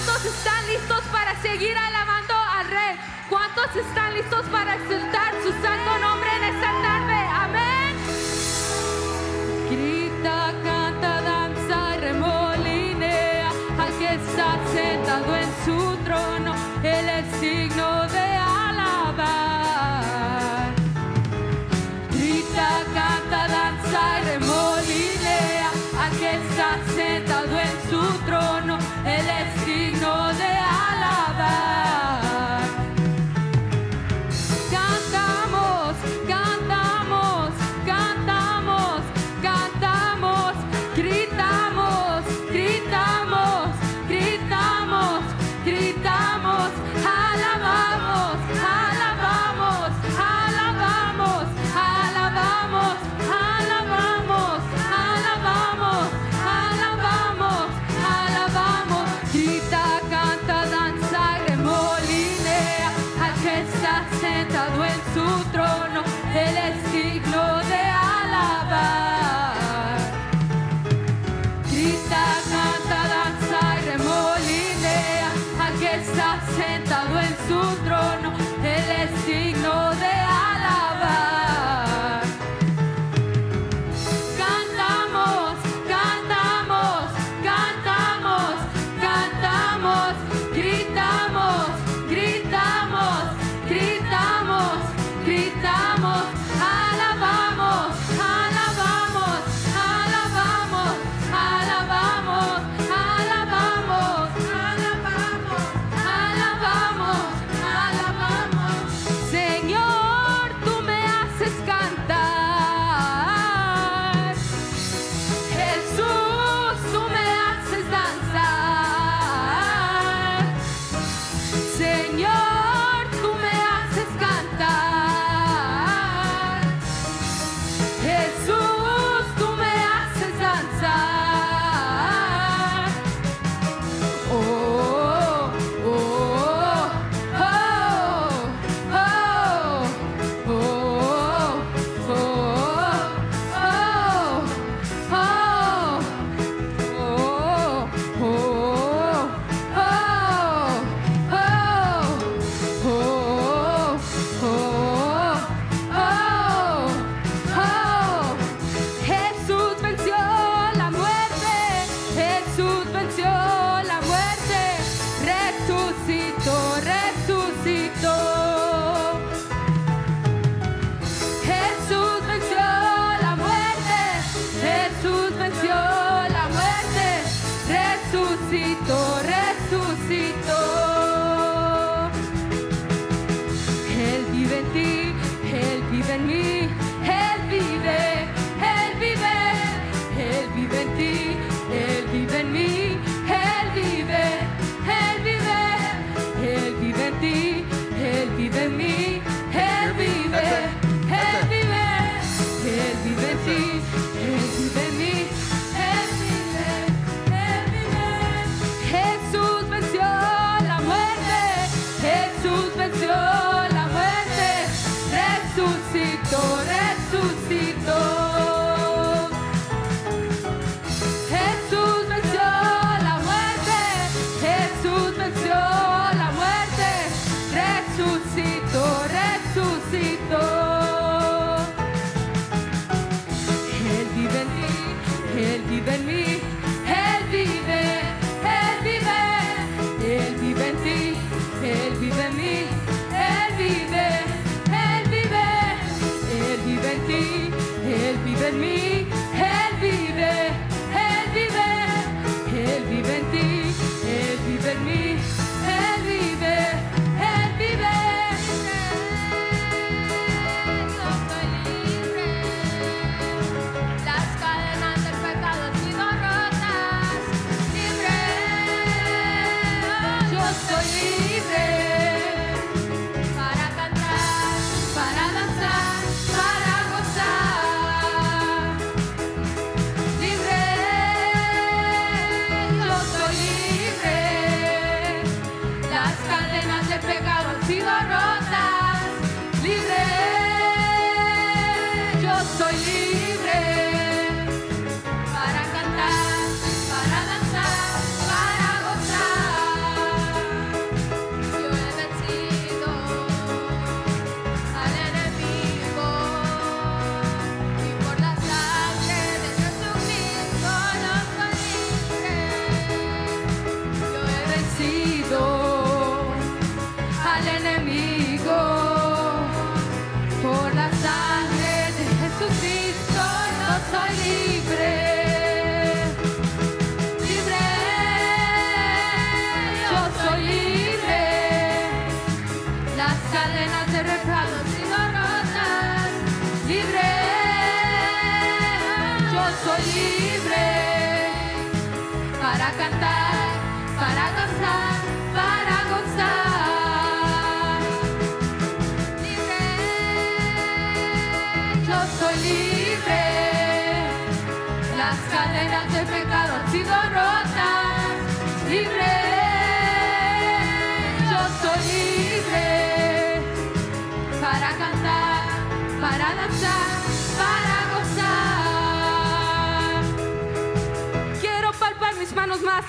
¿Cuántos están listos para seguir alabando al Rey? ¿Cuántos están listos para exaltar su santo nombre en esta tarde? Amén. Grita, canta, danza y remolinea al que está sentado en su trono. Él es digno de alabar. Grita, canta, danza y remolinea al que está sentado en su trono. Él es digno de alabar. Cantamos, cantamos, cantamos, cantamos, gritamos, gritamos, gritamos, gritamos, alabamos, alabamos, alabamos, alabamos, alabamos, alabamos, alabamos, alabamos. Grita, canta, danza y remolinea al que está sentado en su trono. Él es digno de alabar. Grita, canta, danza y remolinea al que está sentado en su trono. Él es digno de alabar. Cantamos, cantamos, cantamos, cantamos, gritamos, gritamos, gritamos, gritamos, alabamos, alabamos, alabamos, alabamos, alabamos, alabamos, alabamos, alabamos.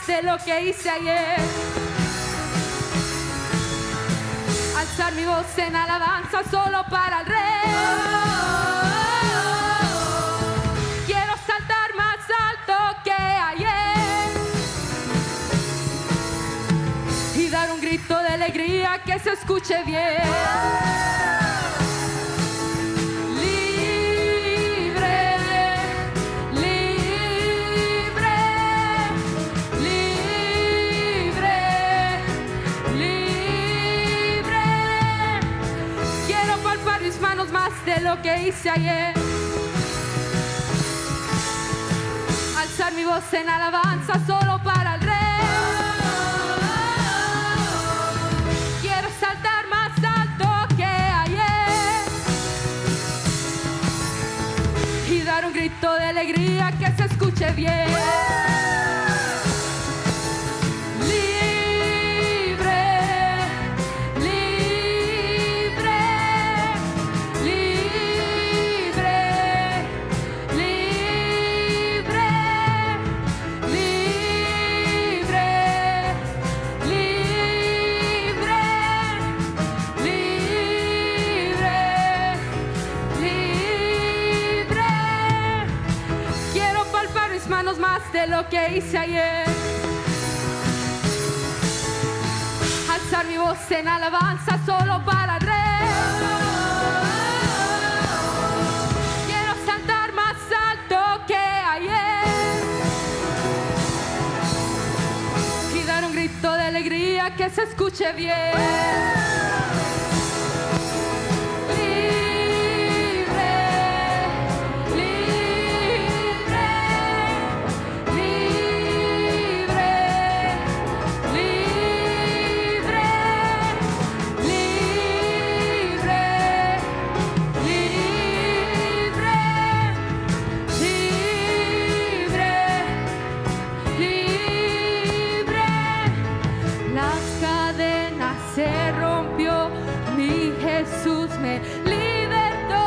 más de lo que hice ayer. Alzar mi voz en alabanza solo para el Rey. Quiero saltar más alto que ayer y dar un grito de alegría que se escuche bien. De lo que hice ayer. Alzar mi voz en alabanza solo para el Rey. Quiero saltar más alto que ayer y dar un grito de alegría que se escuche bien. Más de lo que hice ayer. Alzar mi voz en alabanza solo para el Rey. Quiero saltar más alto que ayer y dar un grito de alegría que se escuche bien. Jesús me libertó.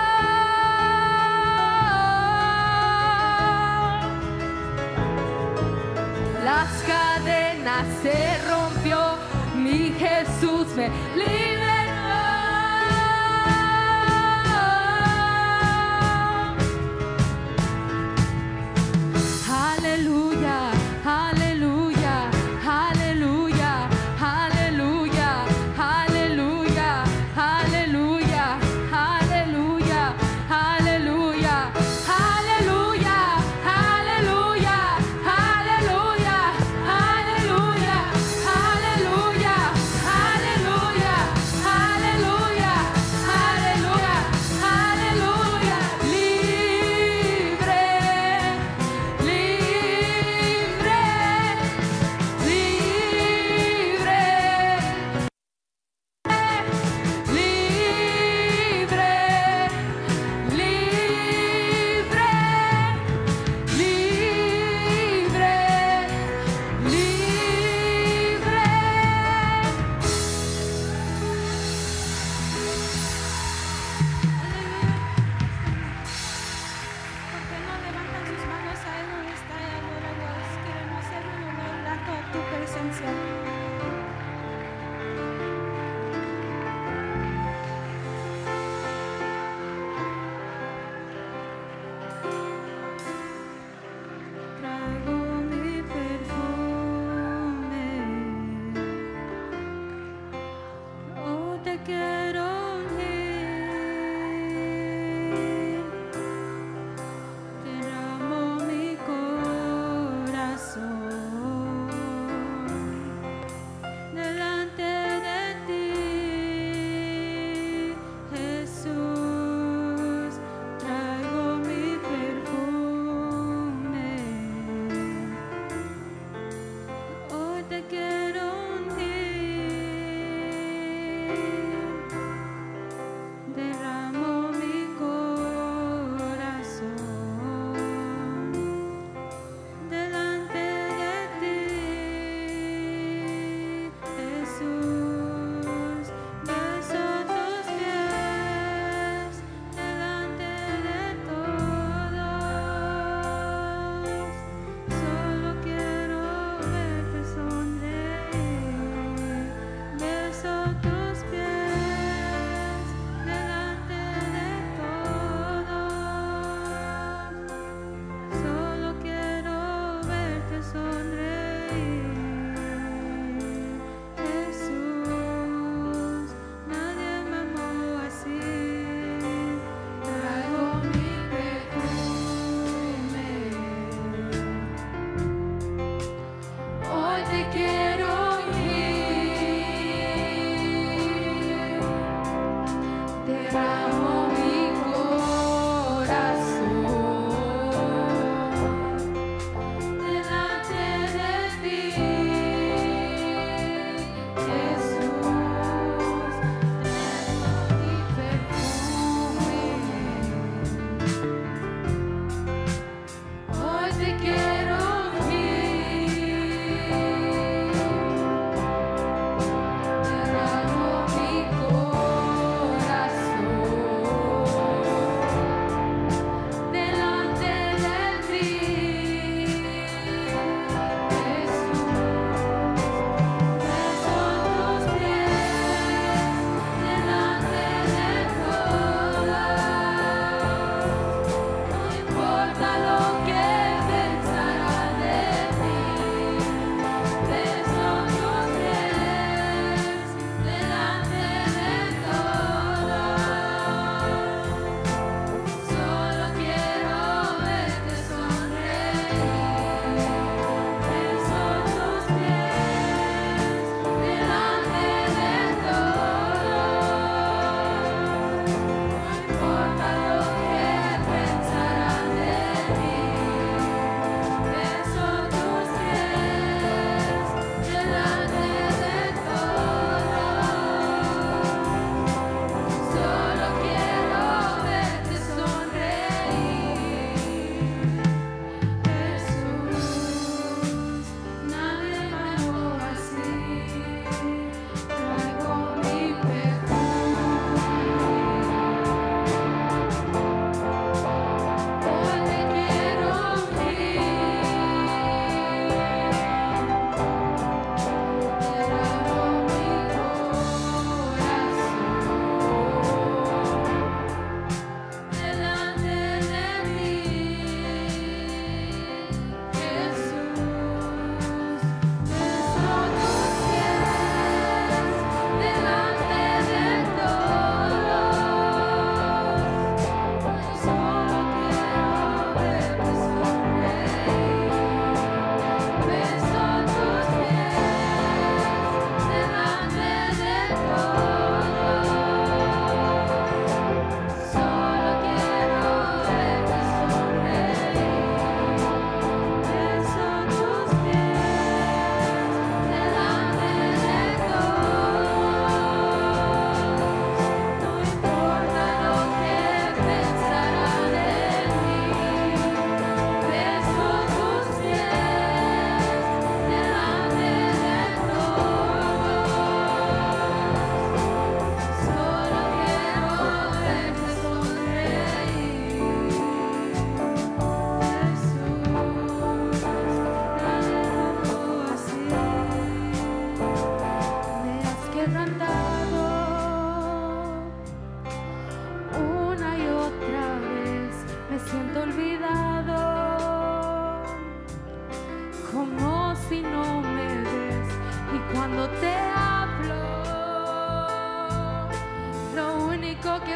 Las cadenas se rompió, mi Jesús me libertó. Aleluya, aleluya, aleluya, aleluya, aleluya. Aleluya, aleluya, aleluya, aleluya, aleluya, aleluya, aleluya, aleluya, aleluya,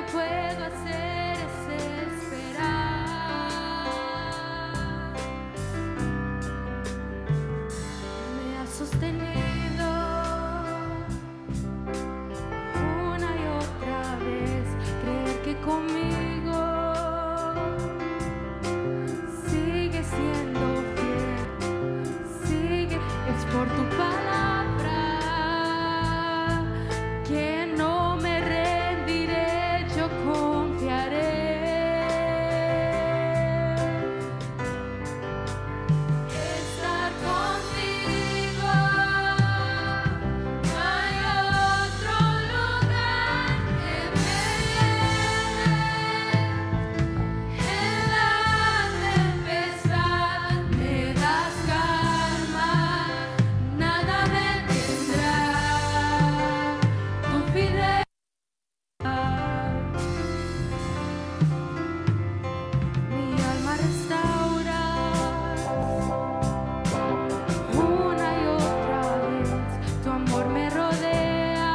puedo hacer es esperar. Me has sostenido una y otra vez, creer que conmigo sigue siendo fiel, sigue, es por tu palabra que no me rendiré, yo confiaré. Estar contigo, no hay otro lugar que me llene. En la tempestad me das calma, nada detendrá tu fidelidad. Mi alma restauras una y otra vez, tu amor me rodea,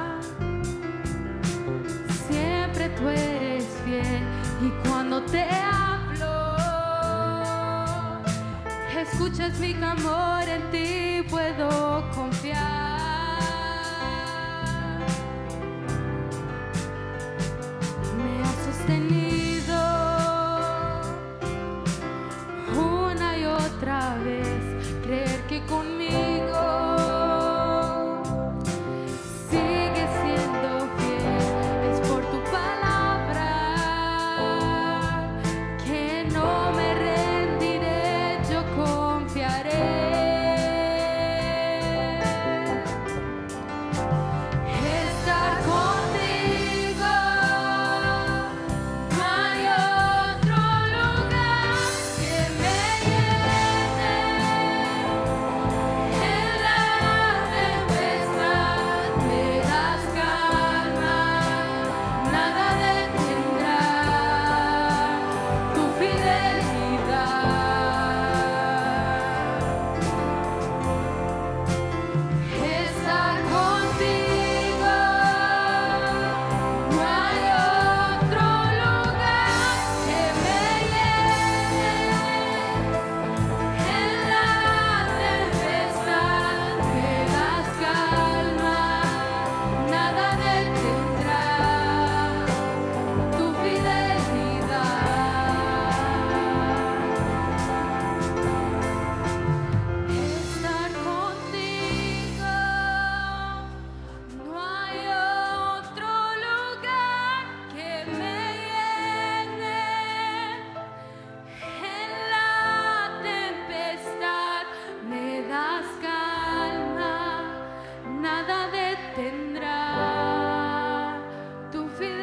siempre tú eres fiel y cuando te hablo escuchas mi clamor, en ti puedo confiar. Me has sostenido una y otra vez, creer que conmigo sigue siendo fiel, es por tu palabra que no me rendiré, yo confiaré. Estar contigo, no hay otro lugar que me llene. En la tempestad me das calma, nada detendrá tu fidelidad. Estar contigo, no hay otro lugar que me llene. En la tempestad me das calma, nada detendrá tu fidelidad. Estar contigo, no hay otro lugar que me llene. En la tempestad me das calma, nada detendrá tu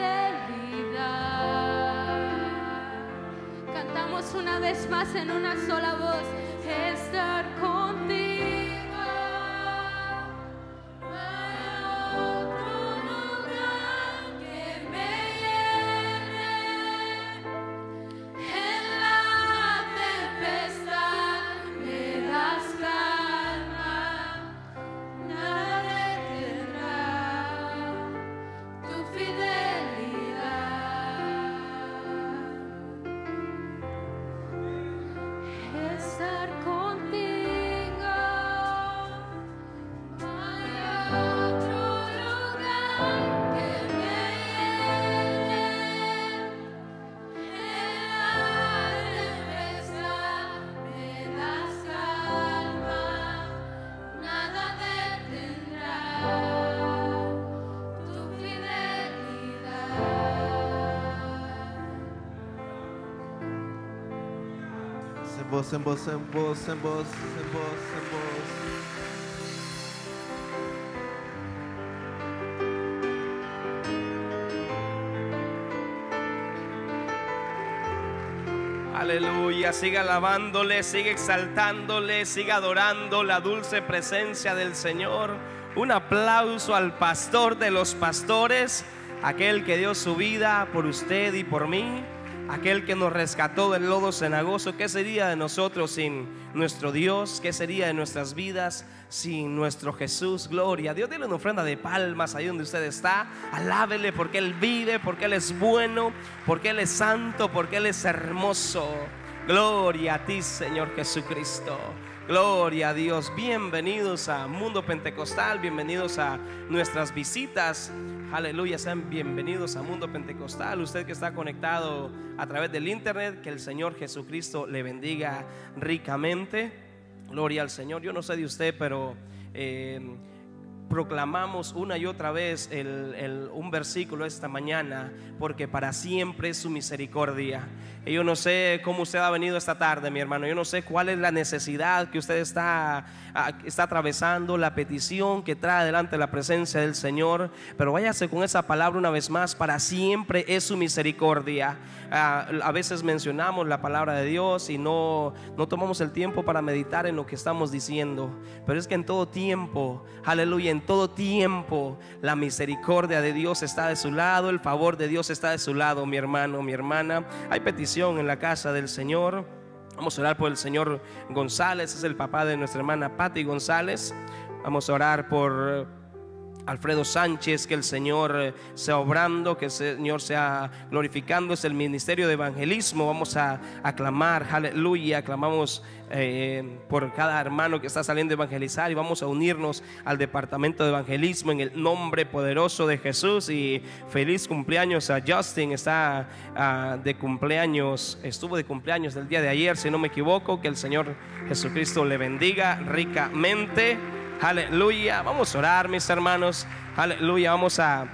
fidelidad. Cantamos una vez más en una sola voz. Estar contigo, no hay otro lugar que me llene. En la tempestad me das calma, nada detendrá tu fidelidad. Estar contigo, no hay otro lugar que me llene. En la tempestad me das calma, nada detendrá tu fidelidad. En voz, en voz, en voz, en voz, en voz, en voz. Aleluya, siga alabándole, sigue exaltándole, siga adorando la dulce presencia del Señor. Un aplauso al pastor de los pastores, aquel que dio su vida por usted y por mí. aquel que nos rescató del lodo cenagoso. ¿Qué sería de nosotros sin nuestro Dios? ¿Qué sería de nuestras vidas sin nuestro Jesús? Gloria a Dios. Dile una ofrenda de palmas ahí donde usted está. Alábele porque Él vive, porque Él es bueno, porque Él es santo, porque Él es hermoso. Gloria a ti, Señor Jesucristo. Gloria a Dios. Bienvenidos a Mundo Pentecostal, bienvenidos a nuestras visitas. Aleluya, sean bienvenidos a Mundo Pentecostal. Usted que está conectado a través del internet, que el Señor Jesucristo le bendiga ricamente. Gloria al Señor. Yo no sé de usted, pero proclamamos una y otra vez un versículo esta mañana, porque para siempre es su misericordia. Y yo no sé cómo usted ha venido esta tarde, mi hermano. Yo no sé cuál es la necesidad que usted está atravesando, la petición que trae delante la presencia del Señor, pero váyase con esa palabra una vez más: para siempre es su misericordia. A veces mencionamos la palabra de Dios y no tomamos el tiempo para meditar en lo que estamos diciendo, pero es que en todo tiempo, aleluya, en todo tiempo la misericordia de Dios está de su lado, el favor de Dios está de su lado, mi hermano, mi hermana. Hay petición en la casa del Señor. Vamos a orar por el señor González, es el papá de nuestra hermana Patti González. Vamos a orar por Alfredo Sánchez, que el Señor sea obrando, que el Señor sea glorificando. Es el ministerio de evangelismo. Vamos a aclamar, aleluya, aclamamos por cada hermano que está saliendo a evangelizar, y vamos a unirnos al departamento de evangelismo en el nombre poderoso de Jesús. Y feliz cumpleaños a Justin, está de cumpleaños, estuvo de cumpleaños el día de ayer, si no me equivoco. Que el Señor Jesucristo le bendiga ricamente. Aleluya. Vamos a orar, mis hermanos. Aleluya. Vamos a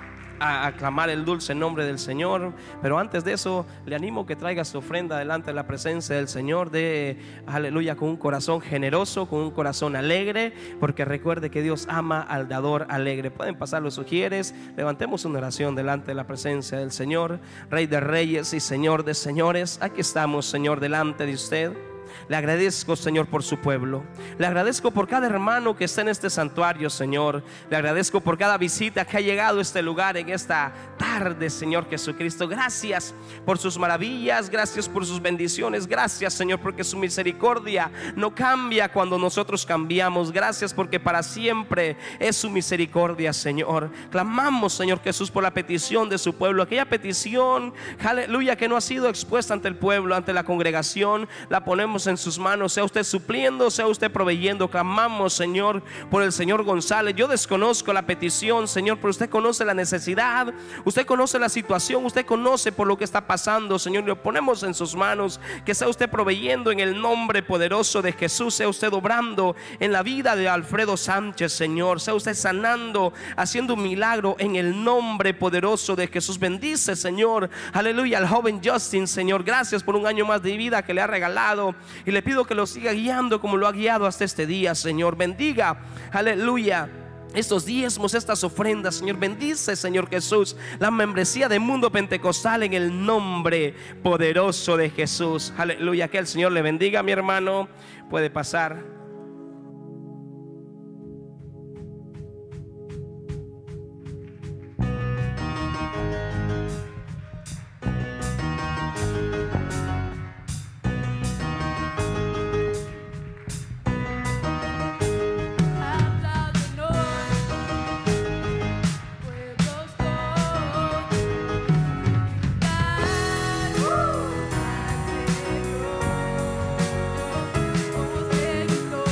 aclamar el dulce nombre del Señor. Pero antes de eso, le animo que traiga su ofrenda delante de la presencia del Señor. De aleluya, con un corazón generoso, con un corazón alegre, porque recuerde que Dios ama al dador alegre. Pueden pasar los sugieres. Levantemos una oración delante de la presencia del Señor. Rey de reyes y Señor de señores, aquí estamos, Señor, delante de usted. Le agradezco, Señor, por su pueblo. Le agradezco por cada hermano que está en este santuario, Señor. Le agradezco por cada visita que ha llegado a este lugar en esta tarde, Señor Jesucristo. Gracias por sus maravillas, gracias por sus bendiciones. Gracias, Señor, porque su misericordia no cambia cuando nosotros cambiamos. Gracias porque para siempre es su misericordia, Señor. Clamamos, Señor Jesús, por la petición de su pueblo. Aquella petición, aleluya, que no ha sido expuesta ante el pueblo, ante la congregación, la ponemos en sus manos. Sea usted supliendo, sea usted proveyendo. Clamamos, Señor, por el señor González. Yo desconozco la petición, Señor, pero usted conoce la necesidad, usted conoce la situación, usted conoce por lo que está pasando, Señor. Lo ponemos en sus manos. Que sea usted proveyendo en el nombre poderoso de Jesús. Sea usted obrando en la vida de Alfredo Sánchez, Señor. Sea usted sanando, haciendo un milagro en el nombre poderoso de Jesús. Bendice, Señor, aleluya, al joven Justin, Señor. Gracias por un año más de vida que le ha regalado, y le pido que lo siga guiando como lo ha guiado hasta este día, Señor. Bendiga, aleluya, estos diezmos, estas ofrendas, Señor. Bendice, Señor Jesús, la membresía de Mundo Pentecostal en el nombre poderoso de Jesús. Aleluya, que el Señor le bendiga, mi hermano. Puede pasar. Como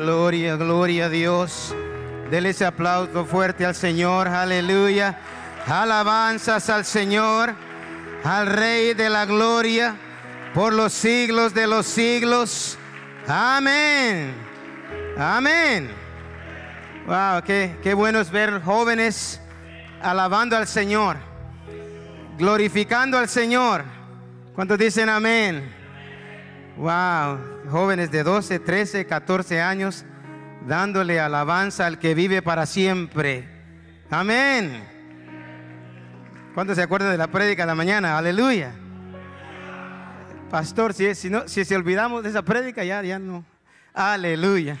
gloria, gloria a Dios. Dele ese aplauso fuerte al Señor, aleluya. Alabanzas al Señor, al Rey de la gloria, por los siglos de los siglos. Amén. Amén. Wow, qué bueno es ver jóvenes alabando al Señor, glorificando al Señor. ¿Cuántos dicen amén? Wow, jóvenes de 12, 13, 14 años dándole alabanza al que vive para siempre. Amén. ¿Cuántos se acuerdan de la prédica de la mañana? Aleluya. Pastor, si olvidamos de esa prédica, ya no. Aleluya.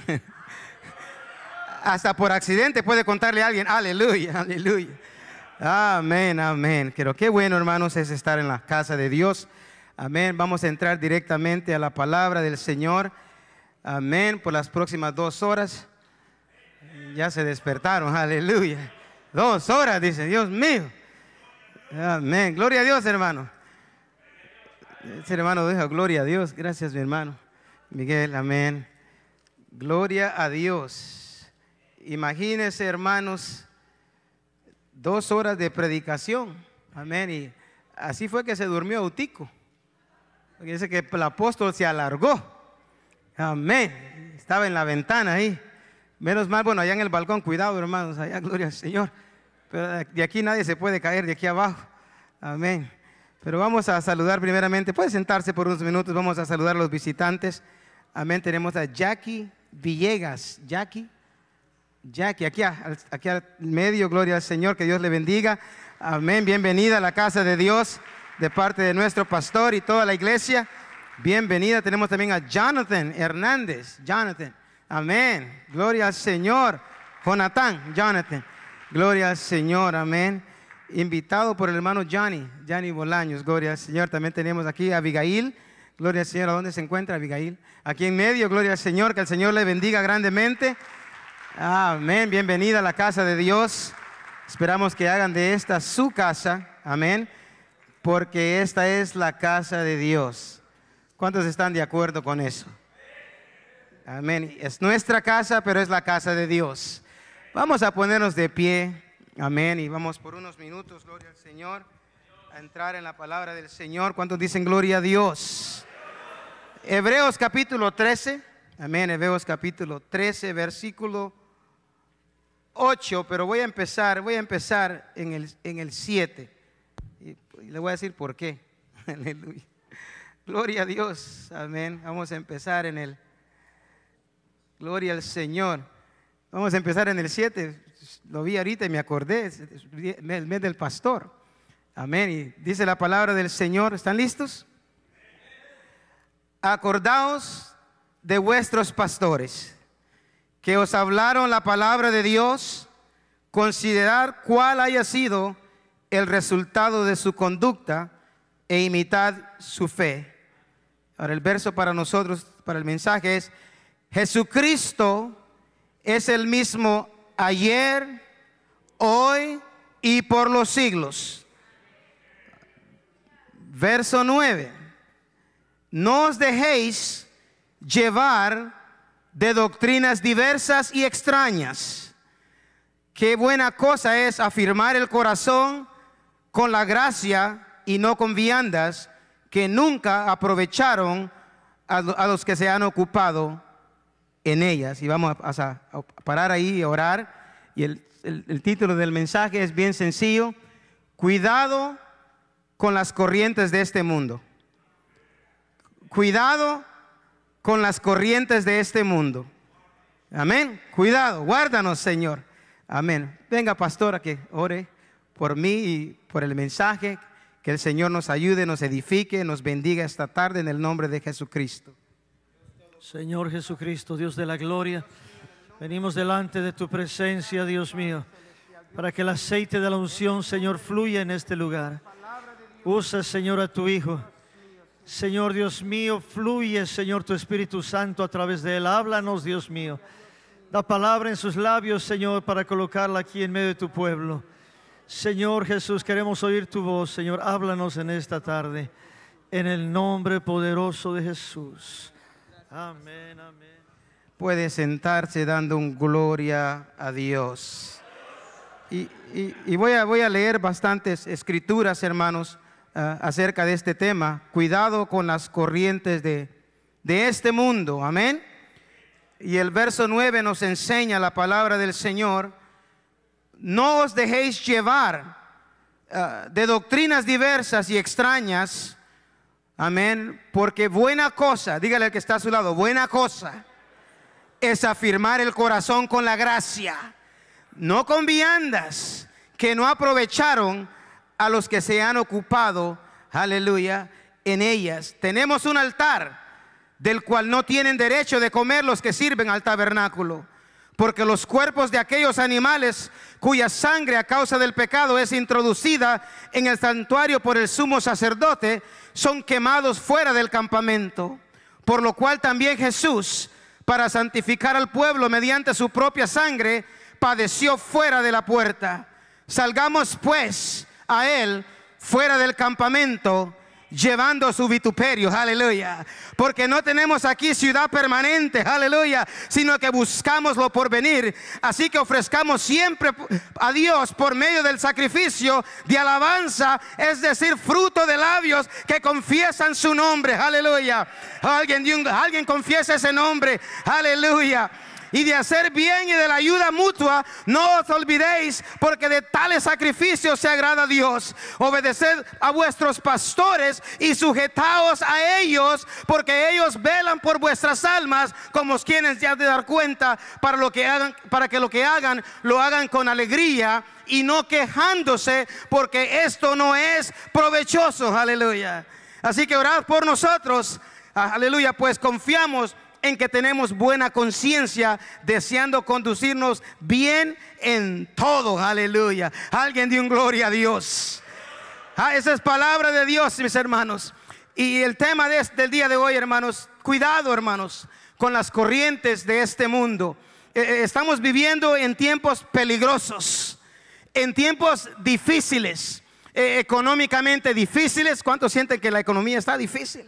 Hasta por accidente puede contarle a alguien, aleluya, aleluya. Amén, amén. Pero qué bueno, hermanos, es estar en la casa de Dios. Amén. Vamos a entrar directamente a la palabra del Señor. Amén. Por las próximas 2 horas. Ya se despertaron. Aleluya. 2 horas, dice. Dios mío. Amén. Gloria a Dios, hermano. Ese hermano dijo, gloria a Dios. Gracias, mi hermano Miguel. Amén. Gloria a Dios. Imagínense, hermanos, 2 horas de predicación. Amén. Y así fue que se durmió Utico. Porque dice que el apóstol se alargó. Amén. Estaba en la ventana ahí. Menos mal, bueno, allá en el balcón, cuidado, hermanos, allá, gloria al Señor. Pero de aquí nadie se puede caer, de aquí abajo. Amén. Pero vamos a saludar primeramente. Puede sentarse por unos minutos. Vamos a saludar a los visitantes. Amén. Tenemos a Jackie Villegas. Jackie, aquí al medio, gloria al Señor, que Dios le bendiga. Amén. Bienvenida a la casa de Dios de parte de nuestro pastor y toda la iglesia. Bienvenida. Tenemos también a Jonathan Hernández. Jonathan. Amén. Gloria al Señor. Jonathan. Gloria al Señor. Amén. Invitado por el hermano Johnny Bolaños. Gloria al Señor. También tenemos aquí a Abigail. Gloria al Señor. ¿A dónde se encuentra Abigail? Aquí en medio. Gloria al Señor. Que el Señor le bendiga grandemente. Amén. Bienvenida a la casa de Dios. Esperamos que hagan de esta su casa. Amén. Porque esta es la casa de Dios. ¿Cuántos están de acuerdo con eso? Amén. Es nuestra casa, pero es la casa de Dios. Vamos a ponernos de pie. Amén. Y vamos por unos minutos, gloria al Señor, a entrar en la palabra del Señor. ¿Cuántos dicen gloria a Dios? Hebreos capítulo 13. Amén. Hebreos capítulo 13, versículo 8. Pero voy a empezar en el 7. Y le voy a decir por qué. Aleluya. Gloria a Dios. Amén. Vamos a empezar en el... Gloria al Señor. Vamos a empezar en el 7. Lo vi ahorita y me acordé. Es el mes del pastor. Amén. Y dice la palabra del Señor. ¿Están listos? Acordaos de vuestros pastores, que os hablaron la palabra de Dios. Considerad cuál haya sido el resultado de su conducta e imitad su fe. Ahora el verso para nosotros, para el mensaje es: Jesucristo es el mismo ayer, hoy y por los siglos. Verso 9. No os dejéis llevar de doctrinas diversas y extrañas. Qué buena cosa es afirmar el corazón con la gracia y no con viandas que nunca aprovecharon a los que se han ocupado en ellas. Y vamos a parar ahí y orar. Y el título del mensaje es bien sencillo: cuidado con las corrientes de este mundo. Cuidado con las corrientes de este mundo. Amén. Cuidado, guárdanos, Señor. Amén. Venga, pastora, que ore por mí y por el mensaje. Que el Señor nos ayude, nos edifique, nos bendiga esta tarde en el nombre de Jesucristo. Señor Jesucristo, Dios de la gloria, venimos delante de tu presencia, Dios mío, para que el aceite de la unción, Señor, fluya en este lugar. Usa, Señor, a tu Hijo. Señor Dios mío, fluye, Señor, tu Espíritu Santo a través de él. Háblanos, Dios mío. Da palabra en sus labios, Señor, para colocarla aquí en medio de tu pueblo. Señor Jesús, queremos oír tu voz. Señor, háblanos en esta tarde, en el nombre poderoso de Jesús. Amén, amén. puede sentarse dando un gloria a Dios. Y voy a leer bastantes escrituras, hermanos, acerca de este tema. Cuidado con las corrientes de este mundo. Amén. Y el verso 9 nos enseña la palabra del Señor: no os dejéis llevar de doctrinas diversas y extrañas. Amén. Porque buena cosa, dígale al que está a su lado, buena cosa es afirmar el corazón con la gracia, no con viandas que no aprovecharon a los que se han ocupado, aleluya, en ellas. Tenemos un altar del cual no tienen derecho de comer los que sirven al tabernáculo, porque los cuerpos de aquellos animales cuya sangre a causa del pecado es introducida en el santuario por el sumo sacerdote, son quemados fuera del campamento. Por lo cual también Jesús, para santificar al pueblo mediante su propia sangre, padeció fuera de la puerta. Salgamos pues a él fuera del campamento, llevando su vituperio, aleluya, porque no tenemos aquí ciudad permanente, aleluya, sino que buscamos lo por venir. Así que ofrezcamos siempre a Dios por medio del sacrificio de alabanza, es decir, fruto de labios que confiesan su nombre, aleluya. Alguien confiesa ese nombre, aleluya. Y de hacer bien y de la ayuda mutua no os olvidéis, porque de tales sacrificios se agrada a Dios. Obedeced a vuestros pastores y sujetaos a ellos, porque ellos velan por vuestras almas, como quienes ya de dar cuenta, para que lo que hagan lo hagan con alegría y no quejándose, porque esto no es provechoso, aleluya. Así que orad por nosotros, aleluya, pues confiamos en que tenemos buena conciencia, deseando conducirnos bien en todo, aleluya. Alguien dio un gloria a Dios. Esa es palabra de Dios, mis hermanos. Y el tema del día de hoy, hermanos, cuidado, hermanos, con las corrientes de este mundo. Estamos viviendo en tiempos peligrosos, en tiempos difíciles, económicamente difíciles. ¿Cuántos sienten que la economía está difícil?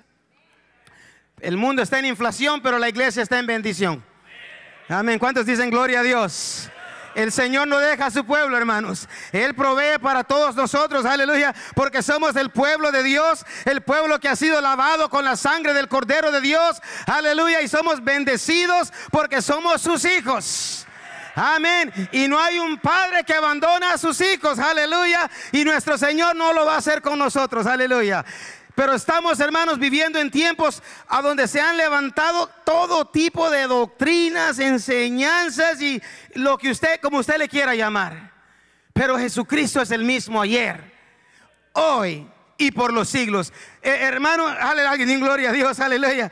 El mundo está en inflación, pero la iglesia está en bendición. Amén. ¿Cuántos dicen gloria a Dios? El Señor no deja a su pueblo, hermanos. Él provee para todos nosotros, aleluya, porque somos el pueblo de Dios, el pueblo que ha sido lavado con la sangre del Cordero de Dios, aleluya, y somos bendecidos porque somos sus hijos. Amén. Y no hay un padre que abandona a sus hijos, aleluya, y nuestro Señor no lo va a hacer con nosotros, aleluya. Pero estamos, hermanos, viviendo en tiempos a donde se han levantado todo tipo de doctrinas, enseñanzas y lo que usted, como usted le quiera llamar. Pero Jesucristo es el mismo ayer, hoy y por los siglos. Hermano, alguien en gloria a Dios, aleluya.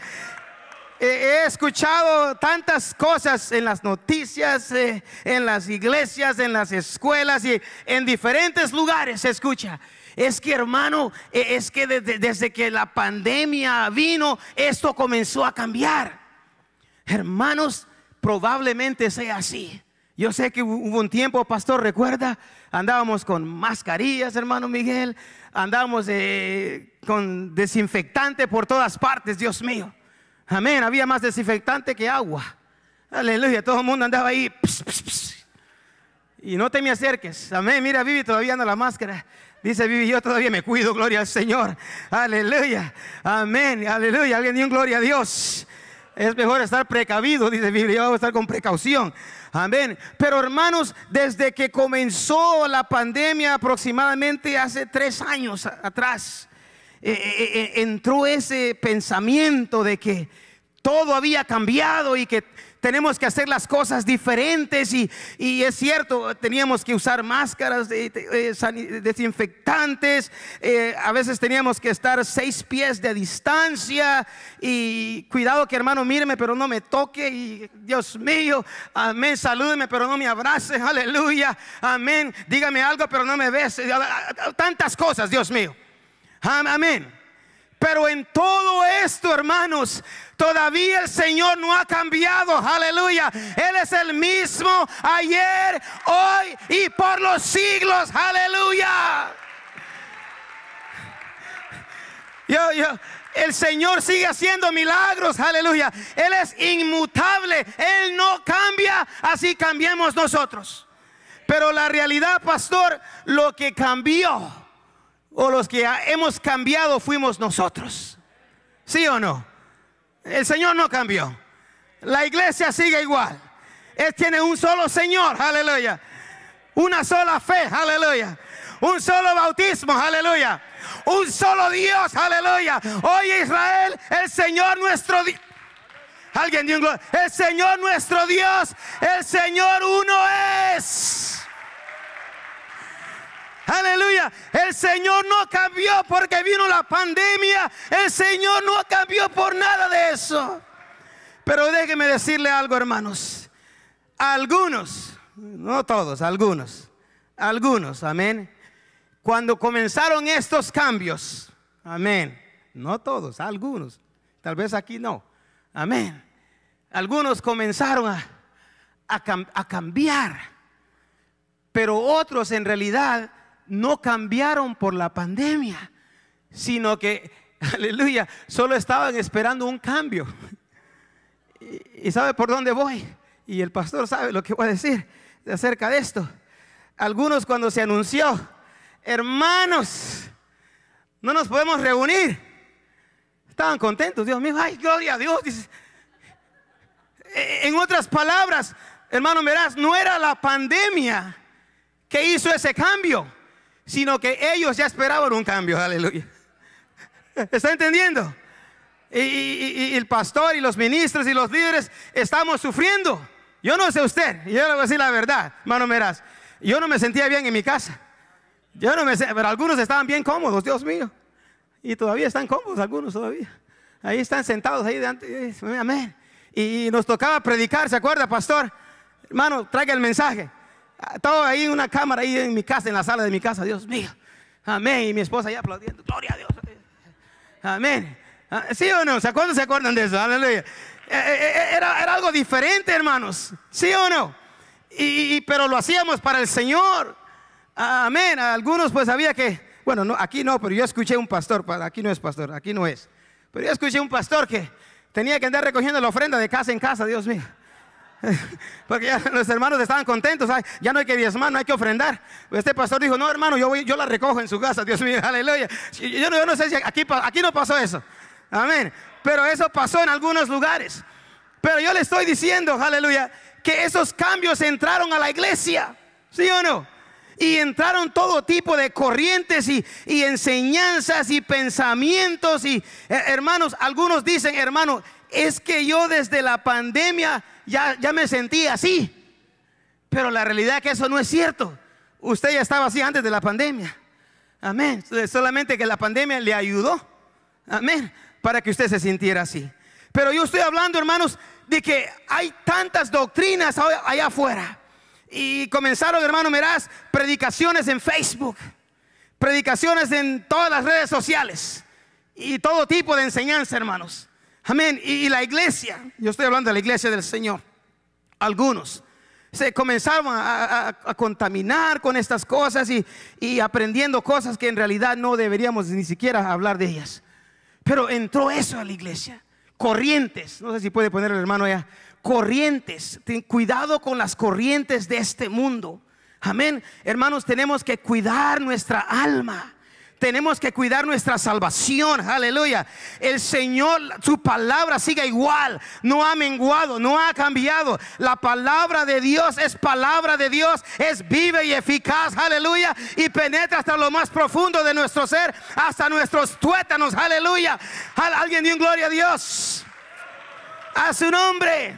He escuchado tantas cosas en las noticias, en las iglesias, en las escuelas y en diferentes lugares se escucha. Es que, hermano, es que desde que la pandemia vino, esto comenzó a cambiar. Hermanos, probablemente sea así. Yo sé que hubo un tiempo, pastor, recuerda, andábamos con mascarillas, hermano Miguel, andábamos con desinfectante por todas partes, Dios mío. Amén, había más desinfectante que agua. Aleluya, todo el mundo andaba ahí. Pss, pss, pss. Y no te me acerques. Amén, mira, Vivi todavía anda la máscara. Dice Vivi, yo todavía me cuido, gloria al Señor. Aleluya, amén, aleluya. Alguien dio un gloria a Dios. Es mejor estar precavido, dice Biblia, vamos a estar con precaución. Amén. Pero hermanos, desde que comenzó la pandemia aproximadamente hace 3 años atrás, entró ese pensamiento de que todo había cambiado y que tenemos que hacer las cosas diferentes y es cierto, teníamos que usar máscaras, desinfectantes, a veces teníamos que estar 6 pies de distancia y cuidado que hermano míreme pero no me toque y Dios mío, amén, salúdeme pero no me abrace, aleluya, amén, dígame algo pero no me bese, tantas cosas, Dios mío, amén. Pero en todo esto, hermanos, todavía el Señor no ha cambiado, aleluya. Él es el mismo ayer, hoy y por los siglos, aleluya. El Señor sigue haciendo milagros, aleluya. Él es inmutable, Él no cambia, así cambiemos nosotros. Pero la realidad, pastor, lo que cambió, o los que hemos cambiado, fuimos nosotros. ¿Sí o no? El Señor no cambió. La iglesia sigue igual. Él tiene un solo Señor, aleluya. Una sola fe, aleluya. Un solo bautismo, aleluya. Un solo Dios, aleluya. Oye, Israel, el Señor nuestro Dios. Alguien dio un gloria. El Señor nuestro Dios, el Señor uno es. Aleluya. El Señor no cambió porque vino la pandemia. El Señor no cambió por nada de eso. Pero déjeme decirle algo, hermanos. Algunos, no todos, algunos, amén. Cuando comenzaron estos cambios, amén. No todos, algunos. Tal vez aquí no, amén. Algunos comenzaron a cambiar, pero otros en realidad no cambiaron por la pandemia, sino que, aleluya, solo estaban esperando un cambio. ¿Y sabe por dónde voy? Y el pastor sabe lo que voy a decir acerca de esto. Algunos, cuando se anunció, hermanos, no nos podemos reunir, estaban contentos. Dios mío, ay, gloria a Dios. Dice. En otras palabras, hermano, verás, no era la pandemia que hizo ese cambio, sino que ellos ya esperaban un cambio. Aleluya. ¿Está entendiendo? Y el pastor y los ministros y los líderes estamos sufriendo. Yo no sé usted, yo le voy a decir la verdad, hermano, verás, yo no me sentía bien en mi casa. Yo no me sé, pero algunos estaban bien cómodos, Dios mío. Y todavía están cómodos algunos todavía. Ahí están sentados ahí delante, amén. Y nos tocaba predicar, ¿se acuerda, pastor? Hermano, traiga el mensaje. Todo ahí en una cámara, ahí en mi casa, en la sala de mi casa, Dios mío. Amén. Y mi esposa ahí aplaudiendo, gloria a Dios. Amén. ¿Sí o no? ¿Cuándo se acuerdan de eso? Aleluya. Era algo diferente, hermanos. ¿Sí o no? Pero lo hacíamos para el Señor. Amén. Algunos pues había que, bueno, no, aquí no, pero yo escuché un pastor, aquí no es pastor, aquí no es. Pero yo escuché un pastor que tenía que andar recogiendo la ofrenda de casa en casa, Dios mío. Porque ya los hermanos estaban contentos, ¿sabes? Ya no hay que diezmar, no hay que ofrendar. Este pastor dijo, no, hermano, yo la recojo en su casa, Dios mío, aleluya. Yo no sé si aquí no pasó eso. Amén. Pero eso pasó en algunos lugares. Pero yo le estoy diciendo, aleluya, que esos cambios entraron a la iglesia. ¿Sí o no? Y entraron todo tipo de corrientes y enseñanzas y pensamientos. Y hermanos, algunos dicen, hermano, es que yo desde la pandemia ya me sentí así. Pero la realidad es que eso no es cierto. Usted ya estaba así antes de la pandemia. Amén. Solamente que la pandemia le ayudó. Amén. Para que usted se sintiera así. Pero yo estoy hablando, hermanos, de que hay tantas doctrinas allá afuera. Y comenzaron, hermano, verás, predicaciones en Facebook, predicaciones en todas las redes sociales y todo tipo de enseñanza, hermanos. Amén. Y la iglesia, yo estoy hablando de la iglesia del Señor, algunos se comenzaron a contaminar con estas cosas y aprendiendo cosas que en realidad no deberíamos ni siquiera hablar de ellas. Pero entró eso a la iglesia. Corrientes, no sé si puede poner el hermano allá. Corrientes, ten cuidado con las corrientes de este mundo. Amén. Hermanos, tenemos que cuidar nuestra alma. Tenemos que cuidar nuestra salvación. Aleluya. El Señor, su palabra sigue igual. No ha menguado, no ha cambiado. La palabra de Dios es palabra de Dios. Es viva y eficaz. Aleluya. Y penetra hasta lo más profundo de nuestro ser, hasta nuestros tuétanos. Aleluya. Alguien dio gloria a Dios. A su nombre.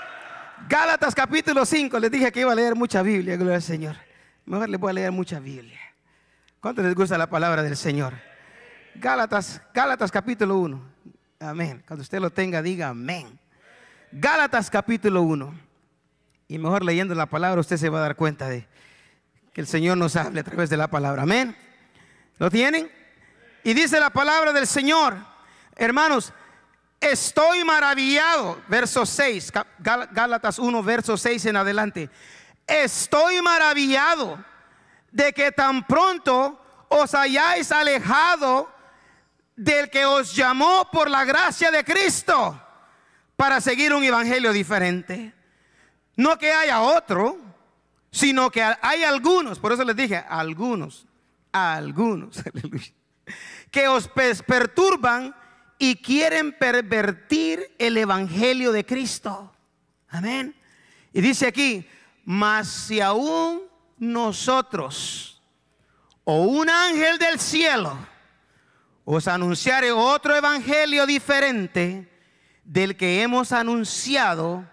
Gálatas capítulo 5. Les dije que iba a leer mucha Biblia. Gloria al Señor. Mejor les voy a leer mucha Biblia. ¿Cuánto les gusta la palabra del Señor? Gálatas capítulo 1. Amén. Cuando usted lo tenga, diga amén. Gálatas capítulo 1. Y mejor leyendo la palabra usted se va a dar cuenta de que el Señor nos hable a través de la palabra. Amén. ¿Lo tienen? Y dice la palabra del Señor, hermanos, estoy maravillado. Verso 6. Gálatas 1, verso 6 en adelante. Estoy maravillado de que tan pronto os hayáis alejado del que os llamó por la gracia de Cristo para seguir un evangelio diferente. No que haya otro, sino que hay algunos, por eso les dije, algunos, aleluya, que os perturban y quieren pervertir el evangelio de Cristo. Amén. Y dice aquí, mas si aún nosotros o un ángel del cielo os anunciare otro evangelio diferente del que hemos anunciado,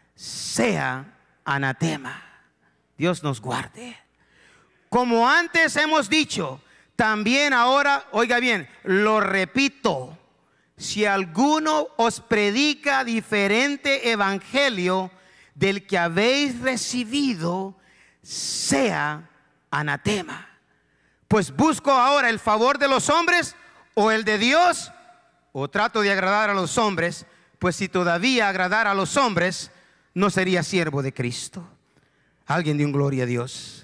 sea anatema. Dios nos guarde. Como antes hemos dicho, también ahora, oiga bien, lo repito, si alguno os predica diferente evangelio del que habéis recibido, sea anatema. Pues busco ahora el favor de los hombres o el de Dios, o trato de agradar a los hombres, pues si todavía agradara a los hombres, no sería siervo de Cristo. Alguien dio gloria a Dios.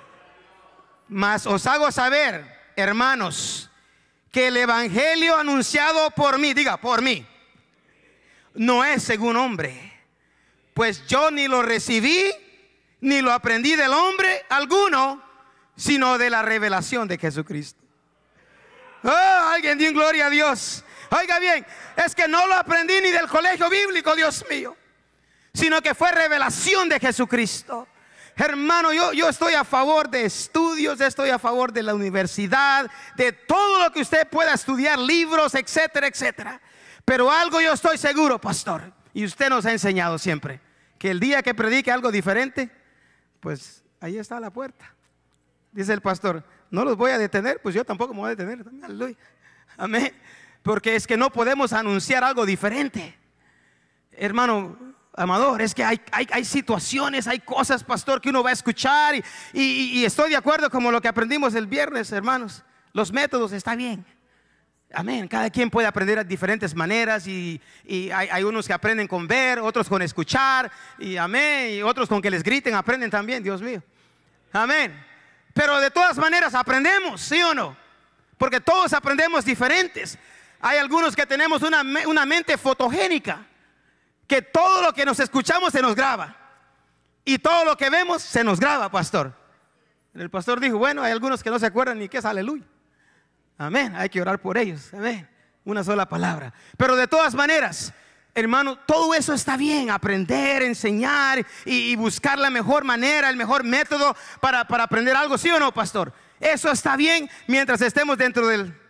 Mas os hago saber, hermanos, que el evangelio anunciado por mí, diga por mí, no es según hombre, pues yo ni lo recibí ni lo aprendí del hombre alguno, sino de la revelación de Jesucristo. Oh, alguien dio gloria a Dios. Oiga bien, es que no lo aprendí ni del colegio bíblico, Dios mío, sino que fue revelación de Jesucristo. Hermano, yo estoy a favor de estudios, estoy a favor de la universidad, de todo lo que usted pueda estudiar, libros, etcétera, etcétera. Pero algo yo estoy seguro, pastor, y usted nos ha enseñado siempre, que el día que predique algo diferente, pues ahí está la puerta. Dice el pastor, no los voy a detener, pues yo tampoco me voy a detener. Aleluya. Amén. Porque es que no podemos anunciar algo diferente. Hermano amador, es que hay situaciones, hay cosas, pastor, que uno va a escuchar y estoy de acuerdo como lo que aprendimos el viernes, hermanos. Los métodos está bien. Amén. Cada quien puede aprender de diferentes maneras y hay unos que aprenden con ver, otros con escuchar y amén, y otros con que les griten aprenden también, Dios mío. Amén. Pero de todas maneras aprendemos, ¿sí o no? Porque todos aprendemos diferentes. Hay algunos que tenemos una mente fotogénica, que todo lo que nos escuchamos se nos graba y todo lo que vemos se nos graba, pastor. El pastor dijo, bueno, hay algunos que no se acuerdan ni qué es aleluya. Amén, hay que orar por ellos. Amén, una sola palabra. Pero de todas maneras, hermano, todo eso está bien, aprender, enseñar y buscar la mejor manera, el mejor método para aprender algo, ¿sí o no, pastor? Eso está bien mientras estemos dentro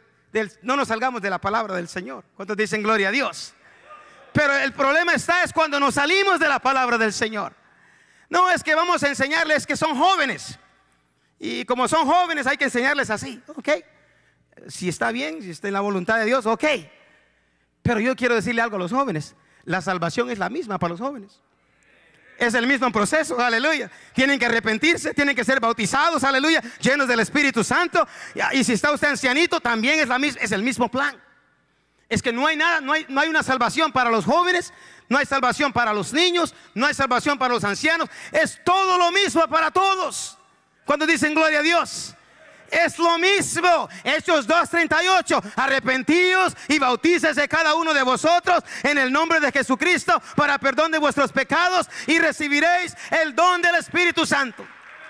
no nos salgamos de la palabra del Señor. ¿Cuántos dicen gloria a Dios? Pero el problema es cuando nos salimos de la palabra del Señor. No es que vamos a enseñarles que son jóvenes y como son jóvenes hay que enseñarles así, ¿ok? Si está bien, si está en la voluntad de Dios, ok. Pero yo quiero decirle algo a los jóvenes. La salvación es la misma para los jóvenes. Es el mismo proceso, aleluya. Tienen que arrepentirse, tienen que ser bautizados, aleluya, llenos del Espíritu Santo. Y si está usted ancianito, también es el mismo plan. Es que no hay nada, no hay una salvación para los jóvenes, no hay salvación para los niños, no hay salvación para los ancianos. Es todo lo mismo para todos. Cuando dicen gloria a Dios, es lo mismo. Hechos 2:38, arrepentíos y bautícese cada uno de vosotros en el nombre de Jesucristo para perdón de vuestros pecados y recibiréis el don del Espíritu Santo.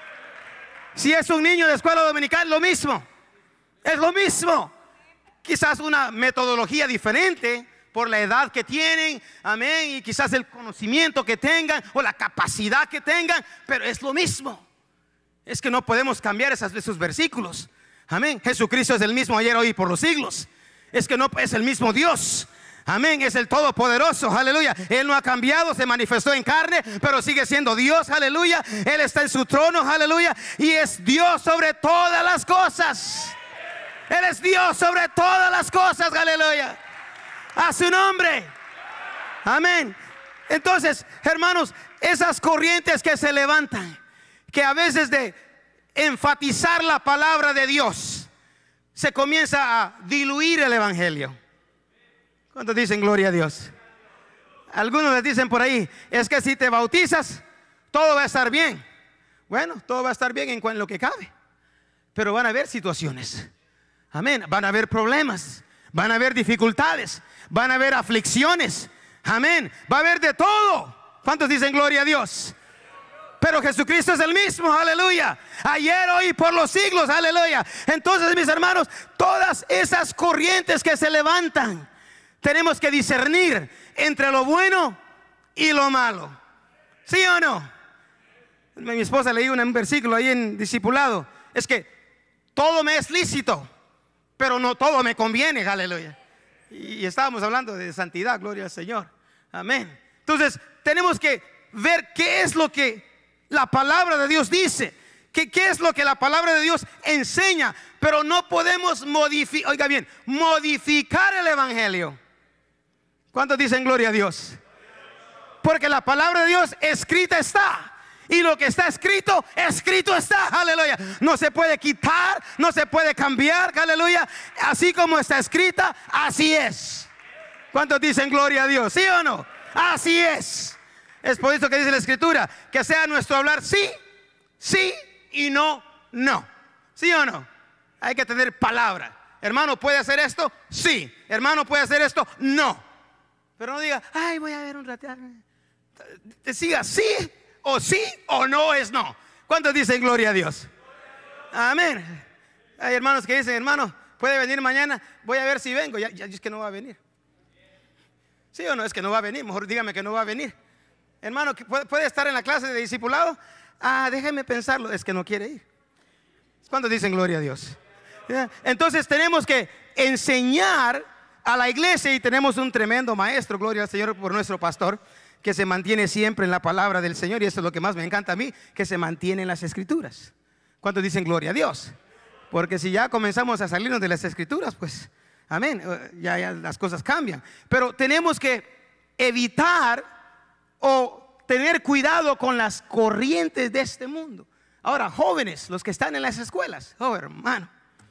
Si es un niño de escuela dominical, lo mismo, es lo mismo. Quizás una metodología diferente por la edad que tienen, amén, y quizás el conocimiento que tengan o la capacidad que tengan, pero es lo mismo. Es que no podemos cambiar esos versículos. Amén. Jesucristo es el mismo ayer, hoy y por los siglos. Es que no es el mismo Dios. Amén. Es el Todopoderoso. Aleluya. Él no ha cambiado, se manifestó en carne, pero sigue siendo Dios. Aleluya. Él está en su trono. Aleluya. Y es Dios sobre todas las cosas. Él es Dios sobre todas las cosas. Aleluya. A su nombre. Amén. Entonces, hermanos, esas corrientes que se levantan, que a veces de enfatizar la palabra de Dios se comienza a diluir el evangelio. ¿Cuántos dicen gloria a Dios? Algunos les dicen por ahí, es que si te bautizas todo va a estar bien. Bueno, todo va a estar bien en lo que cabe, pero van a haber situaciones. Amén, van a haber problemas. van a haber dificultades, van a haber aflicciones. Amén. Va a haber de todo. ¿Cuántos dicen gloria a Dios? Pero Jesucristo es el mismo, aleluya. Ayer, hoy y por los siglos, aleluya. Entonces, mis hermanos, todas esas corrientes que se levantan, tenemos que discernir entre lo bueno y lo malo. ¿Sí o no? Mi esposa leí un versículo ahí en discipulado. Es que todo me es lícito, pero no todo me conviene, aleluya. Y estábamos hablando de santidad, gloria al Señor. Amén. Entonces, tenemos que ver qué es lo que la palabra de Dios dice, qué es lo que la palabra de Dios enseña. Pero no podemos modificar, oiga bien, modificar el evangelio. ¿Cuántos dicen gloria a Dios? Porque la palabra de Dios escrita está. Y lo que está escrito, escrito está, aleluya. No se puede quitar, no se puede cambiar, aleluya. Así como está escrita, así es. ¿Cuántos dicen gloria a Dios? ¿Sí o no? Así es. Es por eso que dice la escritura, que sea nuestro hablar sí, sí y no, no. ¿Sí o no? Hay que tener palabra. Hermano, ¿puede hacer esto? Sí. Hermano, ¿puede hacer esto? No. Pero no diga, ay, voy a ver un rato. Decía sí o no es no. ¿Cuántos dicen gloria a Dios? Amén. Hay hermanos que dicen, hermano, ¿puede venir mañana? Voy a ver si vengo. Ya es que no va a venir. ¿Sí o no? Es que no va a venir. Mejor dígame que no va a venir. Hermano, ¿puede estar en la clase de discipulado? Déjeme pensarlo. Es que no quiere ir. ¿Cuántos dicen gloria a Dios? Entonces tenemos que enseñar a la iglesia, y tenemos un tremendo maestro, gloria al Señor, por nuestro pastor, que se mantiene siempre en la palabra del Señor. Y eso es lo que más me encanta a mí, que se mantiene en las escrituras. ¿Cuántos dicen gloria a Dios? Porque si ya comenzamos a salirnos de las escrituras, pues amén, ya las cosas cambian. Pero tenemos que evitar o tener cuidado con las corrientes de este mundo. Ahora, jóvenes, los que están en las escuelas, oh hermano,